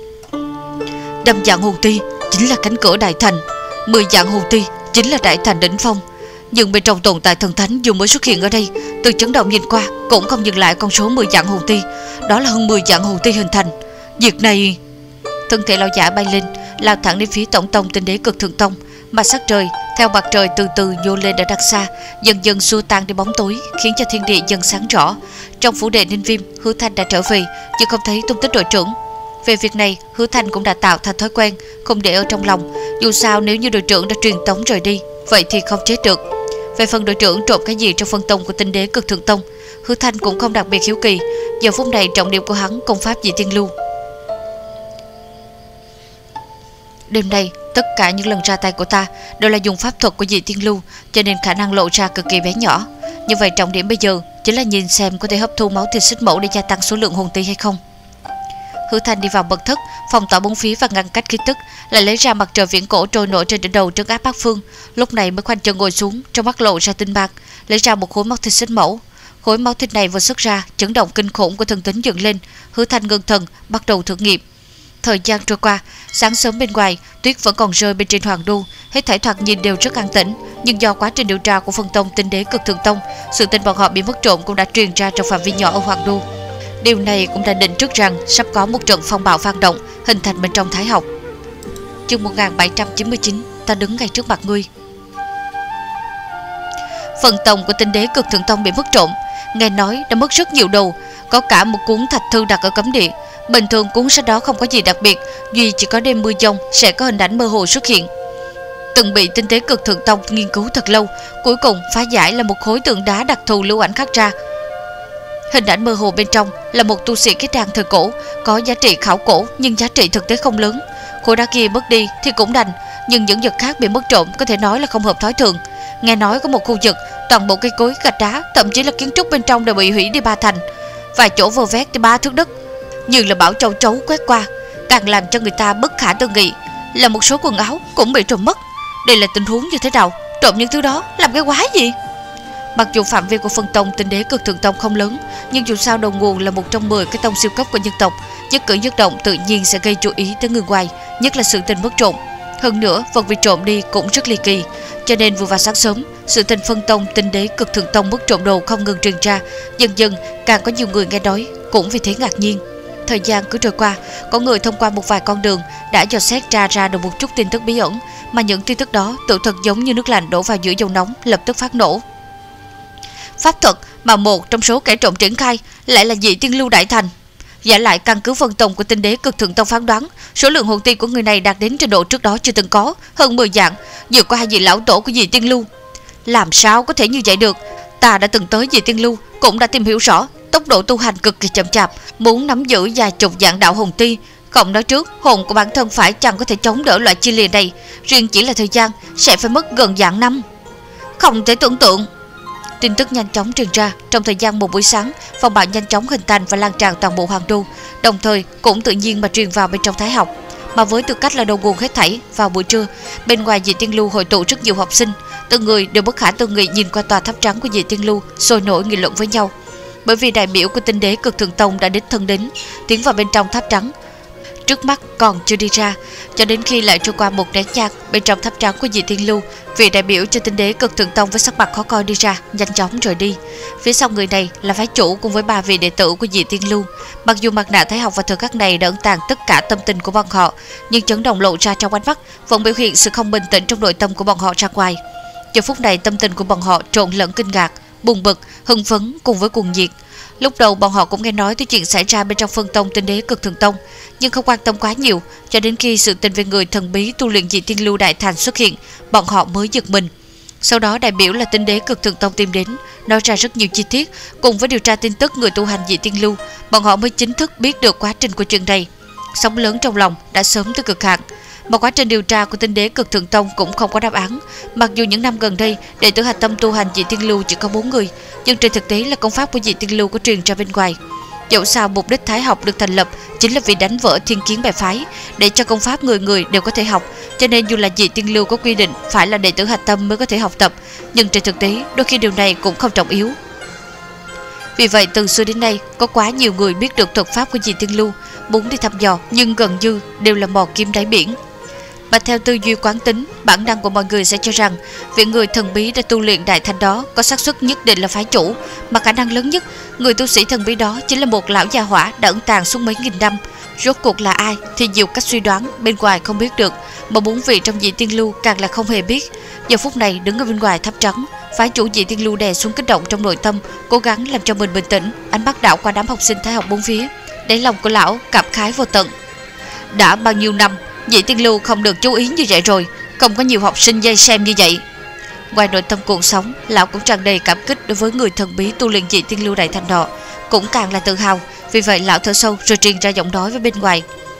Đâm dạng hồn ti chính là cánh cửa đại thành, mười dạng hồn ti chính là đại thành đỉnh phong, nhưng bên trong tồn tại thần thánh dù mới xuất hiện ở đây, từ chấn động nhìn qua cũng không dừng lại con số mười dạng hồn ti, đó là hơn mười dạng hồn ti hình thành. Việc này, thân thể lão giả bay lên, lao thẳng đến phía tổng tông tinh đế cực thượng tông, mà sắc trời theo mặt trời từ từ nhô lên ở đằng xa, dần dần xua tan đi bóng tối, khiến cho thiên địa dần sáng rõ. Trong phủ đệ Ninh Viêm, Hứa Thanh đã trở về, nhưng không thấy tung tích đội trưởng. Về việc này, Hứa Thanh cũng đã tạo thành thói quen, không để ở trong lòng. Dù sao nếu như đội trưởng đã truyền tống rời đi, vậy thì không chết được. Về phần đội trưởng trộm cái gì trong phân tông của tinh đế cực thượng tông, Hứa Thanh cũng không đặc biệt hiếu kỳ. Giờ phút này trọng điểm của hắn công pháp Dị Tiên Lưu. Đêm nay tất cả những lần ra tay của ta đều là dùng pháp thuật của dị tiên lưu, cho nên khả năng lộ ra cực kỳ bé nhỏ. Như vậy trọng điểm bây giờ chính là nhìn xem có thể hấp thu máu thịt xích mẫu để gia tăng số lượng hồn ti hay không. Hứa Thanh đi vào mật thất, phong tỏa bốn phía và ngăn cách khí tức, lại lấy ra mặt trời viễn cổ trôi nổi trên đỉnh đầu trấn áp bát phương. Lúc này mới khoanh chân ngồi xuống, trong mắt lộ ra tinh bạc, lấy ra một khối máu thịt xích mẫu. Khối máu thịt này vừa xuất ra, chấn động kinh khủng của thần tính dựng lên. Hứa Thanh ngưng thần, bắt đầu thử nghiệm. Thời gian trôi qua, sáng sớm bên ngoài, tuyết vẫn còn rơi bên trên Hoàng Đô, hết thảy thoạt nhìn đều rất an tĩnh, nhưng do quá trình điều tra của phân tông Tinh Đế Cực Thường Tông, sự tình bọn họ bị mất trộm cũng đã truyền ra trong phạm vi nhỏ ở Hoàng Đô. Điều này cũng đã định trước rằng sắp có một trận phong bạo vang động hình thành bên trong Thái học. Chương một nghìn bảy trăm chín mươi chín, ta đứng ngay trước mặt ngươi. Phần tông của Tinh Đế Cực Thường Tông bị mất trộm, nghe nói đã mất rất nhiều đồ, có cả một cuốn thạch thư đặt ở cấm địa. Bình thường cuốn sách đó không có gì đặc biệt, duy chỉ có đêm mưa giông sẽ có hình ảnh mơ hồ xuất hiện. Từng bị Tinh Đế Cực Thường Tông nghiên cứu thật lâu, cuối cùng phá giải là một khối tượng đá đặc thù lưu ảnh khắc ra. Hình ảnh mơ hồ bên trong là một tu sĩ kết đan thời cổ, có giá trị khảo cổ nhưng giá trị thực tế không lớn. Khối đá kia mất đi thì cũng đành, nhưng những vật khác bị mất trộm có thể nói là không hợp thói thường. Nghe nói có một khu vực toàn bộ cây cối gạch đá, thậm chí là kiến trúc bên trong đều bị hủy đi ba thành, vài chỗ vơ vét đi ba thước đất, như là bão châu chấu quét qua. Càng làm cho người ta bất khả tư nghị là một số quần áo cũng bị trộm mất. Đây là tình huống như thế nào? Trộm những thứ đó làm cái quái gì? Mặc dù phạm vi của phân tông Tinh Đế Cực Thường Tông không lớn, nhưng dù sao đầu nguồn là một trong mười cái tông siêu cấp của nhân tộc, nhất cử nhất động tự nhiên sẽ gây chú ý tới người ngoài, nhất là sự tình mất trộm. Hơn nữa, vật bị trộm đi cũng rất ly kỳ, cho nên vừa vào sáng sớm, sự tình phân tông Tinh Đế Cực Thường Tông mất trộm đồ không ngừng truyền ra. Dần dần càng có nhiều người nghe nói, cũng vì thế ngạc nhiên. Thời gian cứ trôi qua, có người thông qua một vài con đường đã dò xét ra ra được một chút tin tức bí ẩn, mà những tin tức đó tự thật giống như nước lạnh đổ vào giữa dầu nóng, lập tức phát nổ. Pháp thuật mà một trong số kẻ trộm triển khai lại là dị tiên lưu đại thành. Giả lại căn cứ phân tông của Tinh Đế Cực Thường Tông phán đoán, số lượng hồn ti của người này đạt đến trình độ trước đó chưa từng có, hơn mười vạn, vượt qua hai vị lão tổ của dị tiên lưu. Làm sao có thể như vậy được? Ta đã từng tới dị tiên lưu, cũng đã tìm hiểu rõ, tốc độ tu hành cực kỳ chậm chạp, muốn nắm giữ vài chục vạn đạo hồn ti. Không nói trước, hồn của bản thân phải chăng có thể chống đỡ loại chi lìa này, riêng chỉ là thời gian sẽ phải mất gần vạn năm. Không thể tưởng tượng. Tin tức nhanh chóng truyền ra, trong thời gian một buổi sáng, phong bạo nhanh chóng hình thành và lan tràn toàn bộ Hoàng Đô, đồng thời cũng tự nhiên mà truyền vào bên trong Thái học. Mà với tư cách là đầu nguồn hết thảy, vào buổi trưa, bên ngoài dị tiên lưu hội tụ rất nhiều học sinh, từng người đều bất khả tư nghị nhìn qua tòa tháp trắng của dị tiên lưu, sôi nổi nghị luận với nhau. Bởi vì đại biểu của Tinh Đế Cực Thường Tông đã đích thân đến, tiến vào bên trong tháp trắng. Trước mắt còn chưa đi ra, cho đến khi lại trôi qua một nén nhang, bên trong tháp trắng của dị tiên lưu, vị đại biểu cho Tinh Đế Cực Thường Tông với sắc mặt khó coi đi ra, nhanh chóng rời đi. Phía sau người này là phái chủ cùng với ba vị đệ tử của dị tiên lưu. Mặc dù mặt nạ Thái học và thời khắc này đã ẩn tàng tất cả tâm tình của bọn họ, nhưng chấn động lộ ra trong ánh mắt vẫn biểu hiện sự không bình tĩnh trong nội tâm của bọn họ ra ngoài. Giờ phút này tâm tình của bọn họ trộn lẫn kinh ngạc, buồn bực, hưng phấn cùng với cuồng nhiệt. Lúc đầu bọn họ cũng nghe nói tới chuyện xảy ra bên trong phân tông Tinh Đế Cực Thường Tông, nhưng không quan tâm quá nhiều, cho đến khi sự tình về người thần bí tu luyện dị tiên lưu đại thành xuất hiện, bọn họ mới giật mình. Sau đó đại biểu là Tinh Đế Cực Thường Tông tìm đến, nói ra rất nhiều chi tiết, cùng với điều tra tin tức người tu hành dị tiên lưu, bọn họ mới chính thức biết được quá trình của chuyện này. Sóng lớn trong lòng đã sớm tới cực hạn. Mà quá trình điều tra của Tinh Đế Cực Thường Tông cũng không có đáp án. Mặc dù những năm gần đây đệ tử hạch tâm tu hành dị tiên lưu chỉ có bốn người, nhưng trên thực tế là công pháp của dị tiên lưu có truyền ra bên ngoài. Dẫu sao mục đích Thái học được thành lập chính là vì đánh vỡ thiên kiến bè phái, để cho công pháp người người đều có thể học. Cho nên dù là dị tiên lưu có quy định phải là đệ tử hạch tâm mới có thể học tập, nhưng trên thực tế đôi khi điều này cũng không trọng yếu. Vì vậy từ xưa đến nay có quá nhiều người biết được thuật pháp của dị tiên lưu, muốn đi thăm dò, nhưng gần như đều là mò kim đáy biển. Mà theo tư duy quán tính, bản năng của mọi người sẽ cho rằng vị người thần bí đã tu luyện đại thành đó có xác suất nhất định là phái chủ, mà khả năng lớn nhất người tu sĩ thần bí đó chính là một lão gia hỏa đã ẩn tàng suốt mấy nghìn năm. Rốt cuộc là ai thì nhiều cách suy đoán, bên ngoài không biết được, mà bốn vị trong dị tiên lưu càng là không hề biết. Giờ phút này đứng ở bên ngoài tháp trắng, phái chủ dị tiên lưu đè xuống kích động trong nội tâm, cố gắng làm cho mình bình tĩnh, ánh mắt đảo qua đám học sinh Thái học bốn phía. Đáy lòng của lão cảm khái vô tận. Đã bao nhiêu năm dị tiên lưu không được chú ý như vậy rồi, không có nhiều học sinh dây xem như vậy. Ngoài nội tâm cuộn sóng, lão cũng tràn đầy cảm kích đối với người thần bí tu luyện dị tiên lưu đại thành đó, cũng càng là tự hào. Vì vậy lão thở sâu rồi truyền ra giọng nói với bên ngoài.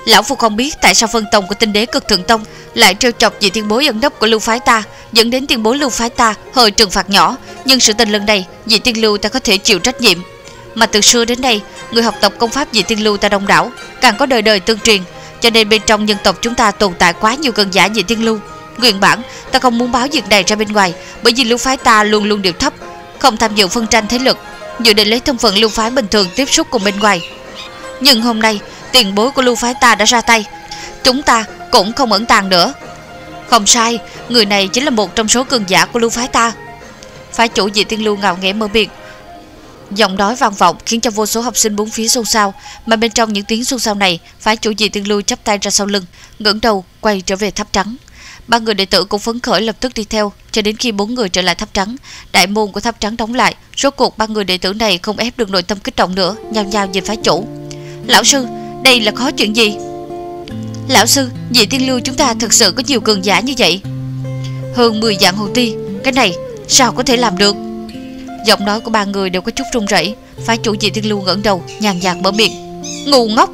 Lão phu không biết tại sao phân tông của Tinh Đế Cực Thượng Tông lại trêu chọc vị tiền bối ẩn nấp của Lưu phái ta, dẫn đến tiền bối Lưu phái ta hơi trừng phạt nhỏ. Nhưng sự tình lần này, vị tiên Lưu ta có thể chịu trách nhiệm. Mà từ xưa đến nay, người học tập công pháp vị tiên Lưu ta đông đảo, càng có đời đời tương truyền, cho nên bên trong nhân tộc chúng ta tồn tại quá nhiều cường giả vị tiên Lưu. Nguyên bản ta không muốn báo việc này ra bên ngoài, bởi vì Lưu phái ta luôn luôn điệu thấp, không tham dự phân tranh thế lực, dự định lấy thân phận Lưu phái bình thường tiếp xúc cùng bên ngoài. Nhưng hôm nay tiền bối của Lưu phái ta đã ra tay, chúng ta cũng không ẩn tàng nữa. Không sai, người này chính là một trong số cường giả của Lưu phái ta. Phái chủ Dị Tiên Lưu ngạo nghễ mở miệng, giọng nói vang vọng khiến cho vô số học sinh bốn phía xôn xao. Mà bên trong những tiếng xôn xao này, phái chủ Dị Tiên Lưu chắp tay ra sau lưng, ngẩng đầu quay trở về tháp trắng. Ba người đệ tử cũng phấn khởi lập tức đi theo, cho đến khi bốn người trở lại tháp trắng, đại môn của tháp trắng đóng lại. Rốt cuộc ba người đệ tử này không ép được nội tâm kích động nữa, nhao nhao nhìn phái chủ. Lão sư, đây là khó chuyện gì? Lão sư, Dị Tiên Lưu chúng ta thực sự có nhiều cường giả như vậy? Hơn mười vạn hồn ti, cái này sao có thể làm được? Giọng nói của ba người đều có chút run rẩy. Phái chủ Dị Tiên Lưu ngẩng đầu, nhàn nhạt mở miệng, ngu ngốc.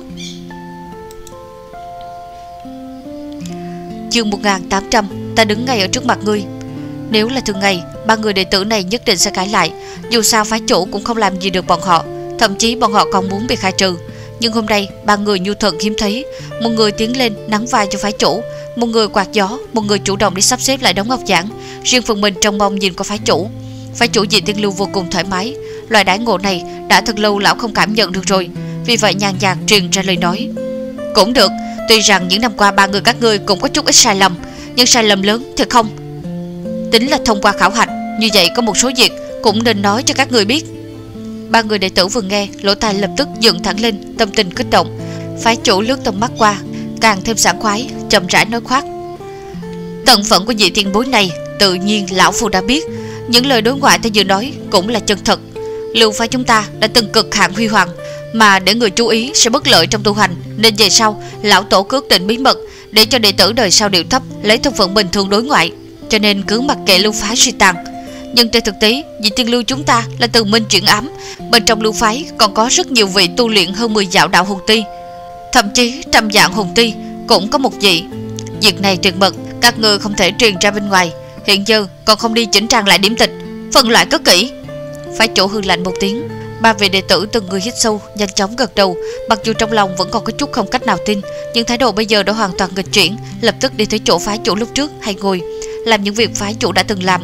Chương một nghìn tám trăm, ta đứng ngay ở trước mặt ngươi. Nếu là thường ngày, ba người đệ tử này nhất định sẽ cãi lại. Dù sao phái chủ cũng không làm gì được bọn họ, thậm chí bọn họ còn muốn bị khai trừ. Nhưng hôm nay ba người nhu thuận hiếm thấy, một người tiến lên nắng vai cho phái chủ, một người quạt gió, một người chủ động đi sắp xếp lại đống ngọc giản. Riêng phần mình trong mong nhìn qua phái chủ. Phái chủ Dị Tiên Lưu vô cùng thoải mái, loại đãi ngộ này đã thật lâu lão không cảm nhận được rồi. Vì vậy nhàn nhạt truyền ra lời nói, cũng được. Tuy rằng những năm qua ba người các ngươi cũng có chút ít sai lầm, nhưng sai lầm lớn thì không tính là thông qua khảo hạch. Như vậy có một số việc cũng nên nói cho các ngươi biết. Ba người đệ tử vừa nghe, lỗ tai lập tức dựng thẳng lên, tâm tình kích động. Phái chủ lướt tầm mắt qua, càng thêm sảng khoái, chậm rãi nói khoác, thân phận của vị tiền bối này tự nhiên lão phu đã biết. Những lời đối ngoại ta vừa nói cũng là chân thật. Lưu phái chúng ta đã từng cực hạn huy hoàng, mà để người chú ý sẽ bất lợi trong tu hành, nên về sau lão tổ quyết định bí mật để cho đệ tử đời sau điệu thấp, lấy thân phận bình thường đối ngoại, cho nên cứ mặc kệ lưu phái suy tàn. Nhưng trên thực tế, Dị Tiên Lưu chúng ta là từ minh chuyển ám, bên trong lưu phái còn có rất nhiều vị tu luyện hơn mười dạo đạo hồn ti, thậm chí trăm dạng hồn ti cũng có một vị. Việc này tuyệt mật, các ngươi không thể truyền ra bên ngoài. Hiện giờ còn không đi chỉnh trang lại điểm tịch, phân loại cất kỹ. Phái chủ hư lạnh một tiếng. Ba vị đệ tử từng người hít sâu, nhanh chóng gật đầu. Mặc dù trong lòng vẫn còn có chút không cách nào tin, nhưng thái độ bây giờ đã hoàn toàn nghịch chuyển. Lập tức đi tới chỗ phái chủ lúc trước hay ngồi, làm những việc phái chủ đã từng làm.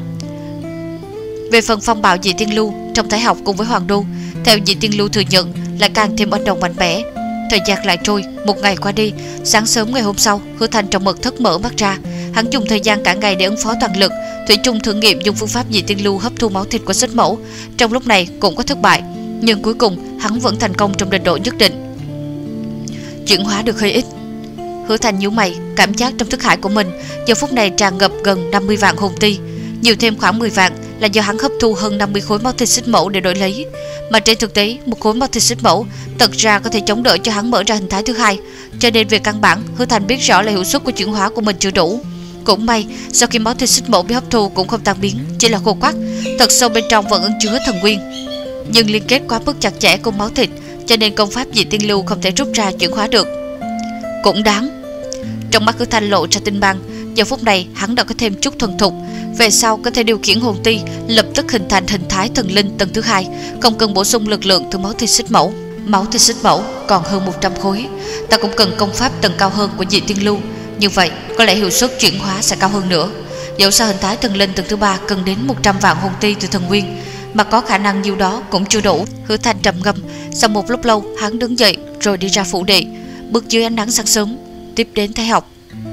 Về phần phong bạo Dị Tiên Lưu trong thái học cùng với Hoàng Đô, theo Dị Tiên Lưu thừa nhận, lại càng thêm oanh động mạnh mẽ. Thời gian lại trôi, một ngày qua đi. Sáng sớm ngày hôm sau, Hứa Thanh trong mật thất mở mắt ra. Hắn dùng thời gian cả ngày để ứng phó toàn lực, thủy chung thử nghiệm dùng phương pháp Dị Tiên Lưu hấp thu máu thịt của Xích Mẫu. Trong lúc này cũng có thất bại, nhưng cuối cùng hắn vẫn thành công trong trình độ nhất định. Chuyển hóa được hơi ít. Hứa Thanh nhíu mày, cảm giác trong thức hải của mình giờ phút này tràn ngập gần năm mươi vạn hồn ti, nhiều thêm khoảng mười vạn là do hắn hấp thu hơn năm mươi khối máu thịt Xích Mẫu để đổi lấy. Mà trên thực tế, một khối máu thịt Xích Mẫu thật ra có thể chống đỡ cho hắn mở ra hình thái thứ hai, cho nên về căn bản Hứa Thanh biết rõ là hiệu suất của chuyển hóa của mình chưa đủ. Cũng may, sau khi máu thịt Xích Mẫu bị hấp thu cũng không tan biến, chỉ là khô quắt, thật sâu bên trong vẫn ẩn chứa thần nguyên. Nhưng liên kết quá mức chặt chẽ cùng máu thịt, cho nên công pháp Dị Tiên Lưu không thể rút ra chuyển hóa được. Cũng đáng. Trong mắt Hứa Thanh lộ ra tinh mang, giờ phút này hắn đã có thêm chút thuần thục, về sau có thể điều khiển hồn ti, lập tức hình thành hình thái thần linh tầng thứ hai, không cần bổ sung lực lượng từ máu thịt Xích Mẫu. Máu thịt Xích Mẫu còn hơn một trăm khối, ta cũng cần công pháp tầng cao hơn của Dị Tiên Lưu, như vậy có lẽ hiệu suất chuyển hóa sẽ cao hơn nữa. Dẫu sao hình thái thần linh tầng thứ ba cần đến một trăm vạn hồn ti từ thần nguyên, mà có khả năng nhiêu đó cũng chưa đủ. Hứa Thanh trầm ngâm, sau một lúc lâu hắn đứng dậy rồi đi ra phủ đệ, bước dưới ánh nắng sáng sớm tiếp đến thái học.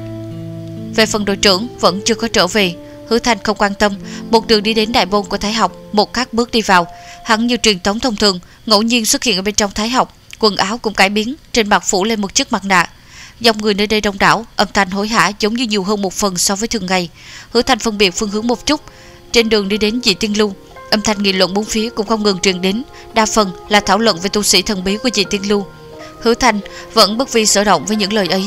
Về phần đội trưởng vẫn chưa có trở về, Hứa Thanh không quan tâm, một đường đi đến đại môn của thái học, một khắc bước đi vào. Hắn như truyền thống thông thường ngẫu nhiên xuất hiện ở bên trong thái học, quần áo cũng cải biến, trên mặt phủ lên một chiếc mặt nạ. Dòng người nơi đây đông đảo, âm thanh hối hả giống như nhiều hơn một phần so với thường ngày. Hứa Thanh phân biệt phương hướng một chút, trên đường đi đến Dị Tiên Lưu, âm thanh nghị luận bốn phía cũng không ngừng truyền đến, đa phần là thảo luận về tu sĩ thần bí của Dị Tiên Lưu. Hứa Thanh vẫn bất vi sở động với những lời ấy.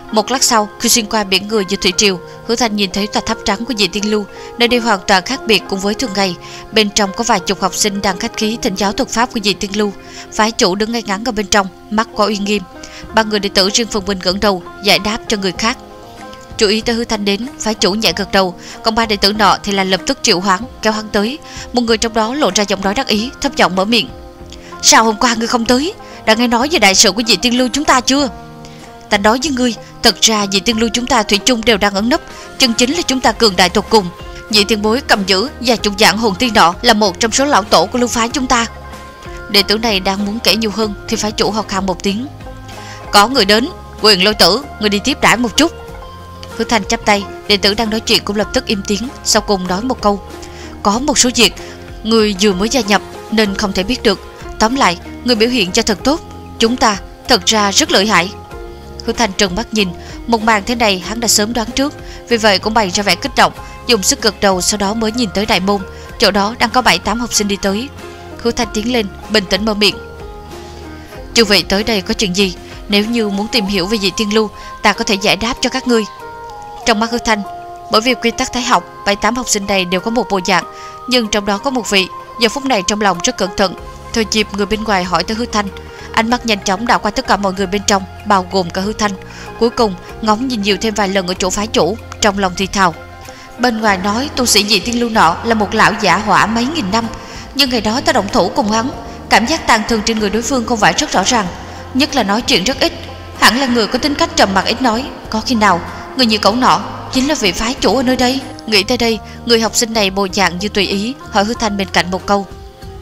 Một lát sau, khi xuyên qua biển người giữa thủy triều, Hứa Thanh nhìn thấy tòa tháp trắng của Dị Tiên Lưu, nơi đây hoàn toàn khác biệt cùng với thường ngày. Bên trong có vài chục học sinh đang khách khí thỉnh giáo thuật pháp của Dị Tiên Lưu. Phái chủ đứng ngay ngắn ở bên trong, mắt có uy nghiêm. Ba người đệ tử riêng phần mình gật đầu giải đáp cho người khác. Chú ý tới Hứa Thanh đến, phái chủ nhẹ gật đầu, còn ba đệ tử nọ thì là lập tức triệu hoán kéo hắn tới. Một người trong đó lộ ra giọng nói đắc ý, thấp giọng mở miệng: "Sao hôm qua ngươi không tới? Đã nghe nói về đại sự của Dị Tiên Lưu chúng ta chưa?" "Ta nói với ngươi, thật ra Dị Tiên Lưu chúng ta thủy chung đều đang ẩn nấp, chân chính là chúng ta cường đại tột cùng. Dị Tiên bối cầm giữ và trục dạng hồn tiên nọ là một trong số lão tổ của lưu phái chúng ta." Đệ tử này đang muốn kể nhiều hơn thì phái chủ hò khan một tiếng: "Có người đến, Quyền Lôi Tử, người đi tiếp đãi một chút." Hứa Thanh chắp tay, đệ tử đang nói chuyện cũng lập tức im tiếng, sau cùng nói một câu: "Có một số việc người vừa mới gia nhập nên không thể biết được. Tóm lại, người biểu hiện cho thật tốt, chúng ta thật ra rất lợi hại." Hứa Thanh trừng mắt nhìn, một màn thế này hắn đã sớm đoán trước, vì vậy cũng bày ra vẻ kích động, dùng sức gật đầu, sau đó mới nhìn tới đại môn, chỗ đó đang có bảy tám học sinh đi tới. Hứa Thanh tiến lên, bình tĩnh mở miệng: "Chư vị tới đây có chuyện gì? Nếu như muốn tìm hiểu về Dị Tiên Lưu, ta có thể giải đáp cho các ngươi." Trong mắt Hứa Thanh, bởi vì quy tắc thái học, bảy tám học sinh này đều có một bộ dạng, nhưng trong đó có một vị giờ phút này trong lòng rất cẩn thận. Thời dịp người bên ngoài hỏi tới Hứa Thanh, ánh mắt nhanh chóng đảo qua tất cả mọi người bên trong, bao gồm cả Hứa Thanh. Cuối cùng ngóng nhìn nhiều thêm vài lần ở chỗ phái chủ, trong lòng thì thào: "Bên ngoài nói tu sĩ Dị Tiên Lưu nọ là một lão giả hỏa mấy nghìn năm, nhưng ngày đó ta động thủ cùng hắn, cảm giác tàn thương trên người đối phương không phải rất rõ ràng, nhất là nói chuyện rất ít, hẳn là người có tính cách trầm mặc ít nói. Có khi nào người như cậu nọ chính là vị phái chủ ở nơi đây?" Nghĩ tới đây, người học sinh này bộ dạng như tùy ý hỏi Hứa Thanh bên cạnh một câu: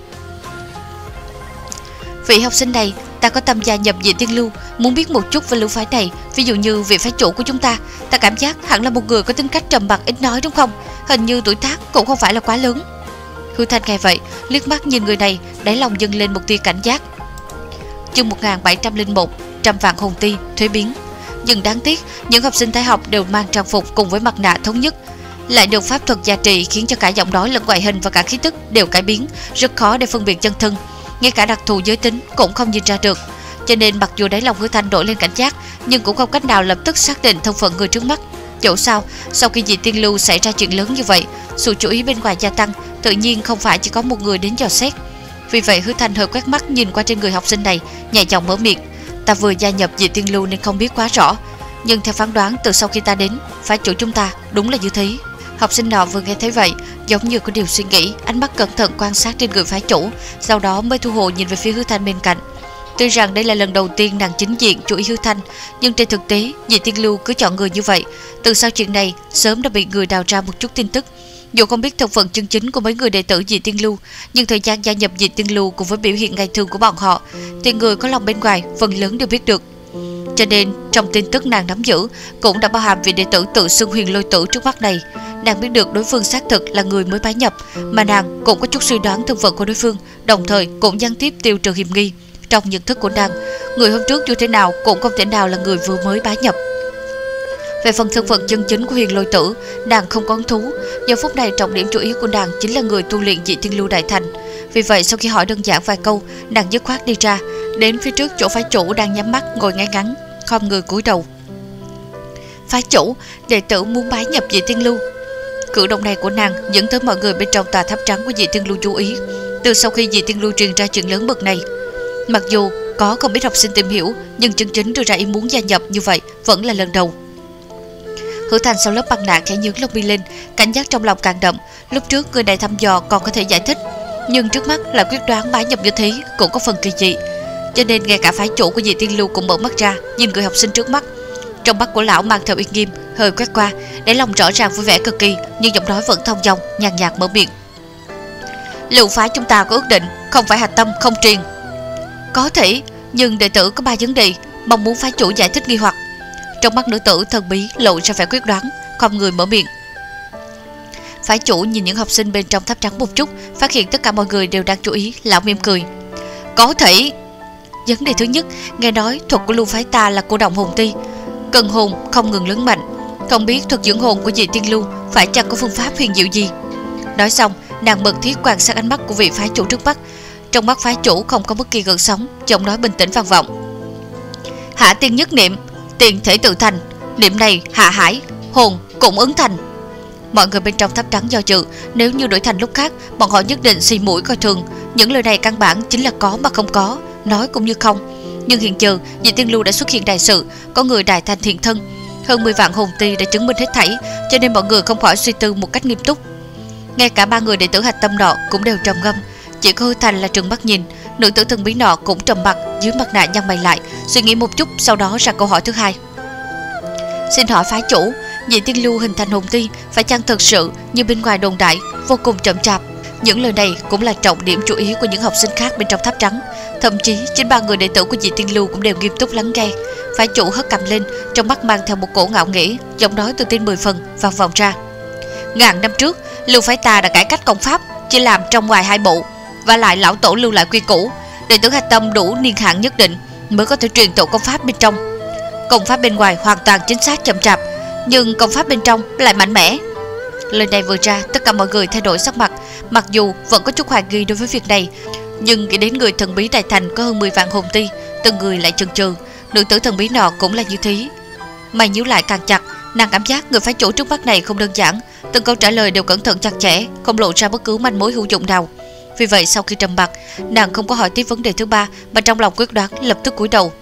"Vị học sinh này, ta có tâm gia nhập Dị Tiên Lưu, muốn biết một chút về lưu phái này. Ví dụ như vị phái chủ của chúng ta, ta cảm giác hẳn là một người có tính cách trầm mặc ít nói đúng không? Hình như tuổi tác cũng không phải là quá lớn." Hứa Thanh nghe vậy, liếc mắt nhìn người này, đáy lòng dâng lên một tia cảnh giác. Chương một nghìn bảy trăm lẻ một, trăm vạn hồn ti thuế biến. Nhưng đáng tiếc, những học sinh thái học đều mang trang phục cùng với mặt nạ thống nhất, lại được pháp thuật gia trì khiến cho cả giọng nói lẫn ngoại hình và cả khí tức đều cải biến, rất khó để phân biệt chân thân. Ngay cả đặc thù giới tính cũng không nhìn ra được. Cho nên mặc dù đáy lòng Hứa Thanh nổi lên cảnh giác, nhưng cũng không cách nào lập tức xác định thân phận người trước mắt. Dẫu sao, sau khi Dị Tiên Lưu xảy ra chuyện lớn như vậy, sự chú ý bên ngoài gia tăng, tự nhiên không phải chỉ có một người đến dò xét. Vì vậy Hứa Thanh hơi quét mắt nhìn qua trên người học sinh này, nhẹ giọng mở miệng: "Ta vừa gia nhập Dị Tiên Lưu nên không biết quá rõ, nhưng theo phán đoán từ sau khi ta đến, phái chủ chúng ta đúng là như thế." Học sinh nọ vừa nghe thấy vậy, giống như có điều suy nghĩ, ánh mắt cẩn thận quan sát trên người phái chủ, sau đó mới thu hồi nhìn về phía Hứa Thanh bên cạnh. Tuy rằng đây là lần đầu tiên nàng chính diện chú ý Hứa Thanh, nhưng trên thực tế Dị Tiên Lưu cứ chọn người như vậy. Từ sau chuyện này sớm đã bị người đào ra một chút tin tức. Dù không biết thân phận chân chính của mấy người đệ tử Dị Tiên Lưu, nhưng thời gian gia nhập Dị Tiên Lưu cùng với biểu hiện ngày thường của bọn họ thì người có lòng bên ngoài phần lớn đều biết được. Cho nên trong tin tức nàng nắm giữ cũng đã bao hàm vị đệ tử tự xưng Huyền Lôi Tử trước mắt này. Nàng biết được đối phương xác thực là người mới bái nhập, mà nàng cũng có chút suy đoán thân phận của đối phương, đồng thời cũng gián tiếp tiêu trừ hiểm nghi. Trong nhận thức của nàng, người hôm trước dù thế nào cũng không thể nào là người vừa mới bái nhập. Về phần thân phận chân chính của Huyền Lôi Tử, nàng không có hứng thú. Giờ phút này trọng điểm chú ý của nàng chính là người tu luyện Dị Tiên Lưu đại thành. Vì vậy sau khi hỏi đơn giản vài câu, nàng dứt khoát đi ra, đến phía trước chỗ phái chủ đang nhắm mắt ngồi ngay ngắn, khom người cúi đầu: "Phái chủ, đệ tử muốn bái nhập Dị Tiên Lưu." Cử động này của nàng dẫn tới mọi người bên trong tòa tháp trắng của Dị Tiên Lưu chú ý. Từ sau khi Dị Tiên Lưu truyền ra chuyện lớn bực này, mặc dù có không ít học sinh tìm hiểu, nhưng chân chính đưa ra ý muốn gia nhập như vậy vẫn là lần đầu. Hứa Thanh sau lớp băng nạ khẽ nhướng lông mi lên, cảnh giác trong lòng càng đậm. Lúc trước người này thăm dò còn có thể giải thích, nhưng trước mắt là quyết đoán bái nhập như thế cũng có phần kỳ dị. Cho nên ngay cả phái chủ của Dị Tiên Lưu cũng mở mắt ra nhìn người học sinh trước mắt. Trong mắt của lão mang theo uy nghiêm, hơi quét qua, để lòng rõ ràng vui vẻ cực kỳ, nhưng giọng nói vẫn thông dong, nhàn nhạt mở miệng: "Lưu phái chúng ta có ước định, không phải hạch tâm không truyền." "Có thể, nhưng đệ tử có ba vấn đề, mong muốn phái chủ giải thích nghi hoặc." Trong mắt nữ tử thần bí lộ ra vẻ quyết đoán, không người mở miệng. Phái chủ nhìn những học sinh bên trong tháp trắng một chút, phát hiện tất cả mọi người đều đang chú ý, lão mỉm cười: "Có thể. Vấn đề thứ nhất, nghe nói thuật của lưu phái ta là cô động hồn ti, cần hồn không ngừng lớn mạnh, không biết thuật dưỡng hồn của Dị Tiên Lưu phải chăng có phương pháp huyền diệu gì?" Nói xong, nàng mật thiết quan sát ánh mắt của vị phái chủ trước mắt. Trong mắt phái chủ không có bất kỳ gợn sóng, giọng nói bình tĩnh vang vọng: "Hạ tiên nhất niệm, tiền thể tự thành, Niệm này hạ hải, hồn cũng ứng thành. Mọi người bên trong tháp trắng do dự, nếu như đổi thành lúc khác, bọn họ nhất định xì mũi coi thường. Những lời này căn bản chính là có mà không có, nói cũng như không. Nhưng hiện giờ, Dị Tiên Lưu đã xuất hiện đại sự, có người đại thành thiện thân, hơn mười vạn hồn ti đã chứng minh hết thảy, cho nên mọi người không khỏi suy tư một cách nghiêm túc. Ngay cả ba người đệ tử hạch tâm nọ cũng đều trầm ngâm, chỉ có Hư Thành là trừng mắt nhìn. Nữ tử thần bí nọ cũng trầm mặt, dưới mặt nạ nhăn mày lại, suy nghĩ một chút, sau đó ra câu hỏi thứ hai. Xin hỏi phái chủ, Dị Tiên Lưu hình thành hồn ti phải chăng thực sự như bên ngoài đồn đại, vô cùng chậm chạp? Những lời này cũng là trọng điểm chú ý của những học sinh khác bên trong tháp trắng. Thậm chí chính ba người đệ tử của Dị Tiên Lưu cũng đều nghiêm túc lắng nghe. Phái chủ hất cằm lên, trong mắt mang theo một cổ ngạo nghễ, giọng nói tự tin mười phần vang vọng ra. Ngàn năm trước, Lưu phái ta đã cải cách công pháp, chỉ làm trong ngoài hai bộ, và lại lão tổ lưu lại quy củ, đệ tử hạch tâm đủ niên hạn nhất định mới có thể truyền thụ công pháp bên trong. Công pháp bên ngoài hoàn toàn chính xác chậm chạp, nhưng công pháp bên trong lại mạnh mẽ. Lời này vừa ra, tất cả mọi người thay đổi sắc mặt, mặc dù vẫn có chút hoài nghi đối với việc này, nhưng nghĩ đến người thần bí đại thành có hơn mười vạn hồn ti, từng người lại chần chừ. Nữ tử thần bí nọ cũng là như thế, mày nhíu lại càng chặt. Nàng cảm giác người phái chủ trước mắt này không đơn giản, từng câu trả lời đều cẩn thận chặt chẽ, không lộ ra bất cứ manh mối hữu dụng nào. Vì vậy sau khi trầm mặc, nàng không có hỏi tiếp vấn đề thứ ba, mà trong lòng quyết đoán lập tức cúi đầu.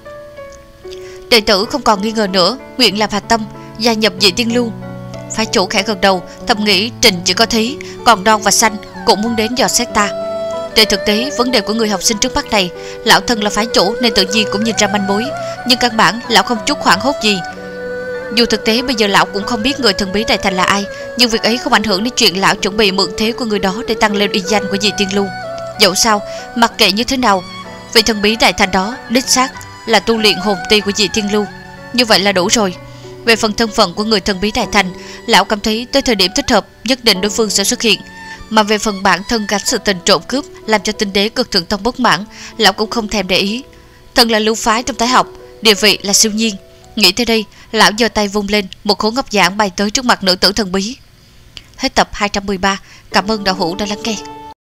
Đệ tử không còn nghi ngờ nữa, nguyện làm hạch tâm, gia nhập Dị Tiên Lưu. Phái chủ khẽ gật đầu, thầm nghĩ Trình chỉ có thí, còn Non và Xanh cũng muốn đến dò xét ta. Trên thực tế, vấn đề của người học sinh trước mắt này, lão thân là phái chủ nên tự nhiên cũng nhìn ra manh mối, nhưng căn bản lão không chút hoảng hốt gì. Dù thực tế bây giờ lão cũng không biết người thần bí đại thành là ai, nhưng việc ấy không ảnh hưởng đến chuyện lão chuẩn bị mượn thế của người đó để tăng lên uy danh của Dị Tiên Lưu. Dẫu sao, mặc kệ như thế nào, vị thần bí đại thành đó đích xác là tu luyện hồn ti của Dị Tiên Lưu, như vậy là đủ rồi. Về phần thân phận của người thần bí đại thành, lão cảm thấy tới thời điểm thích hợp nhất định đối phương sẽ xuất hiện. Mà về phần bản thân gánh sự tình trộm cướp làm cho tinh đế Cực Thượng Tông bất mãn, lão cũng không thèm để ý. Thần là lưu phái trong thái học, địa vị là siêu nhiên. Nghĩ tới đây, lão giơ tay vung lên, một khối ngọc giản bay tới trước mặt nữ tử thần bí. Hết tập hai trăm mười ba. Cảm ơn đạo hữu đã lắng nghe.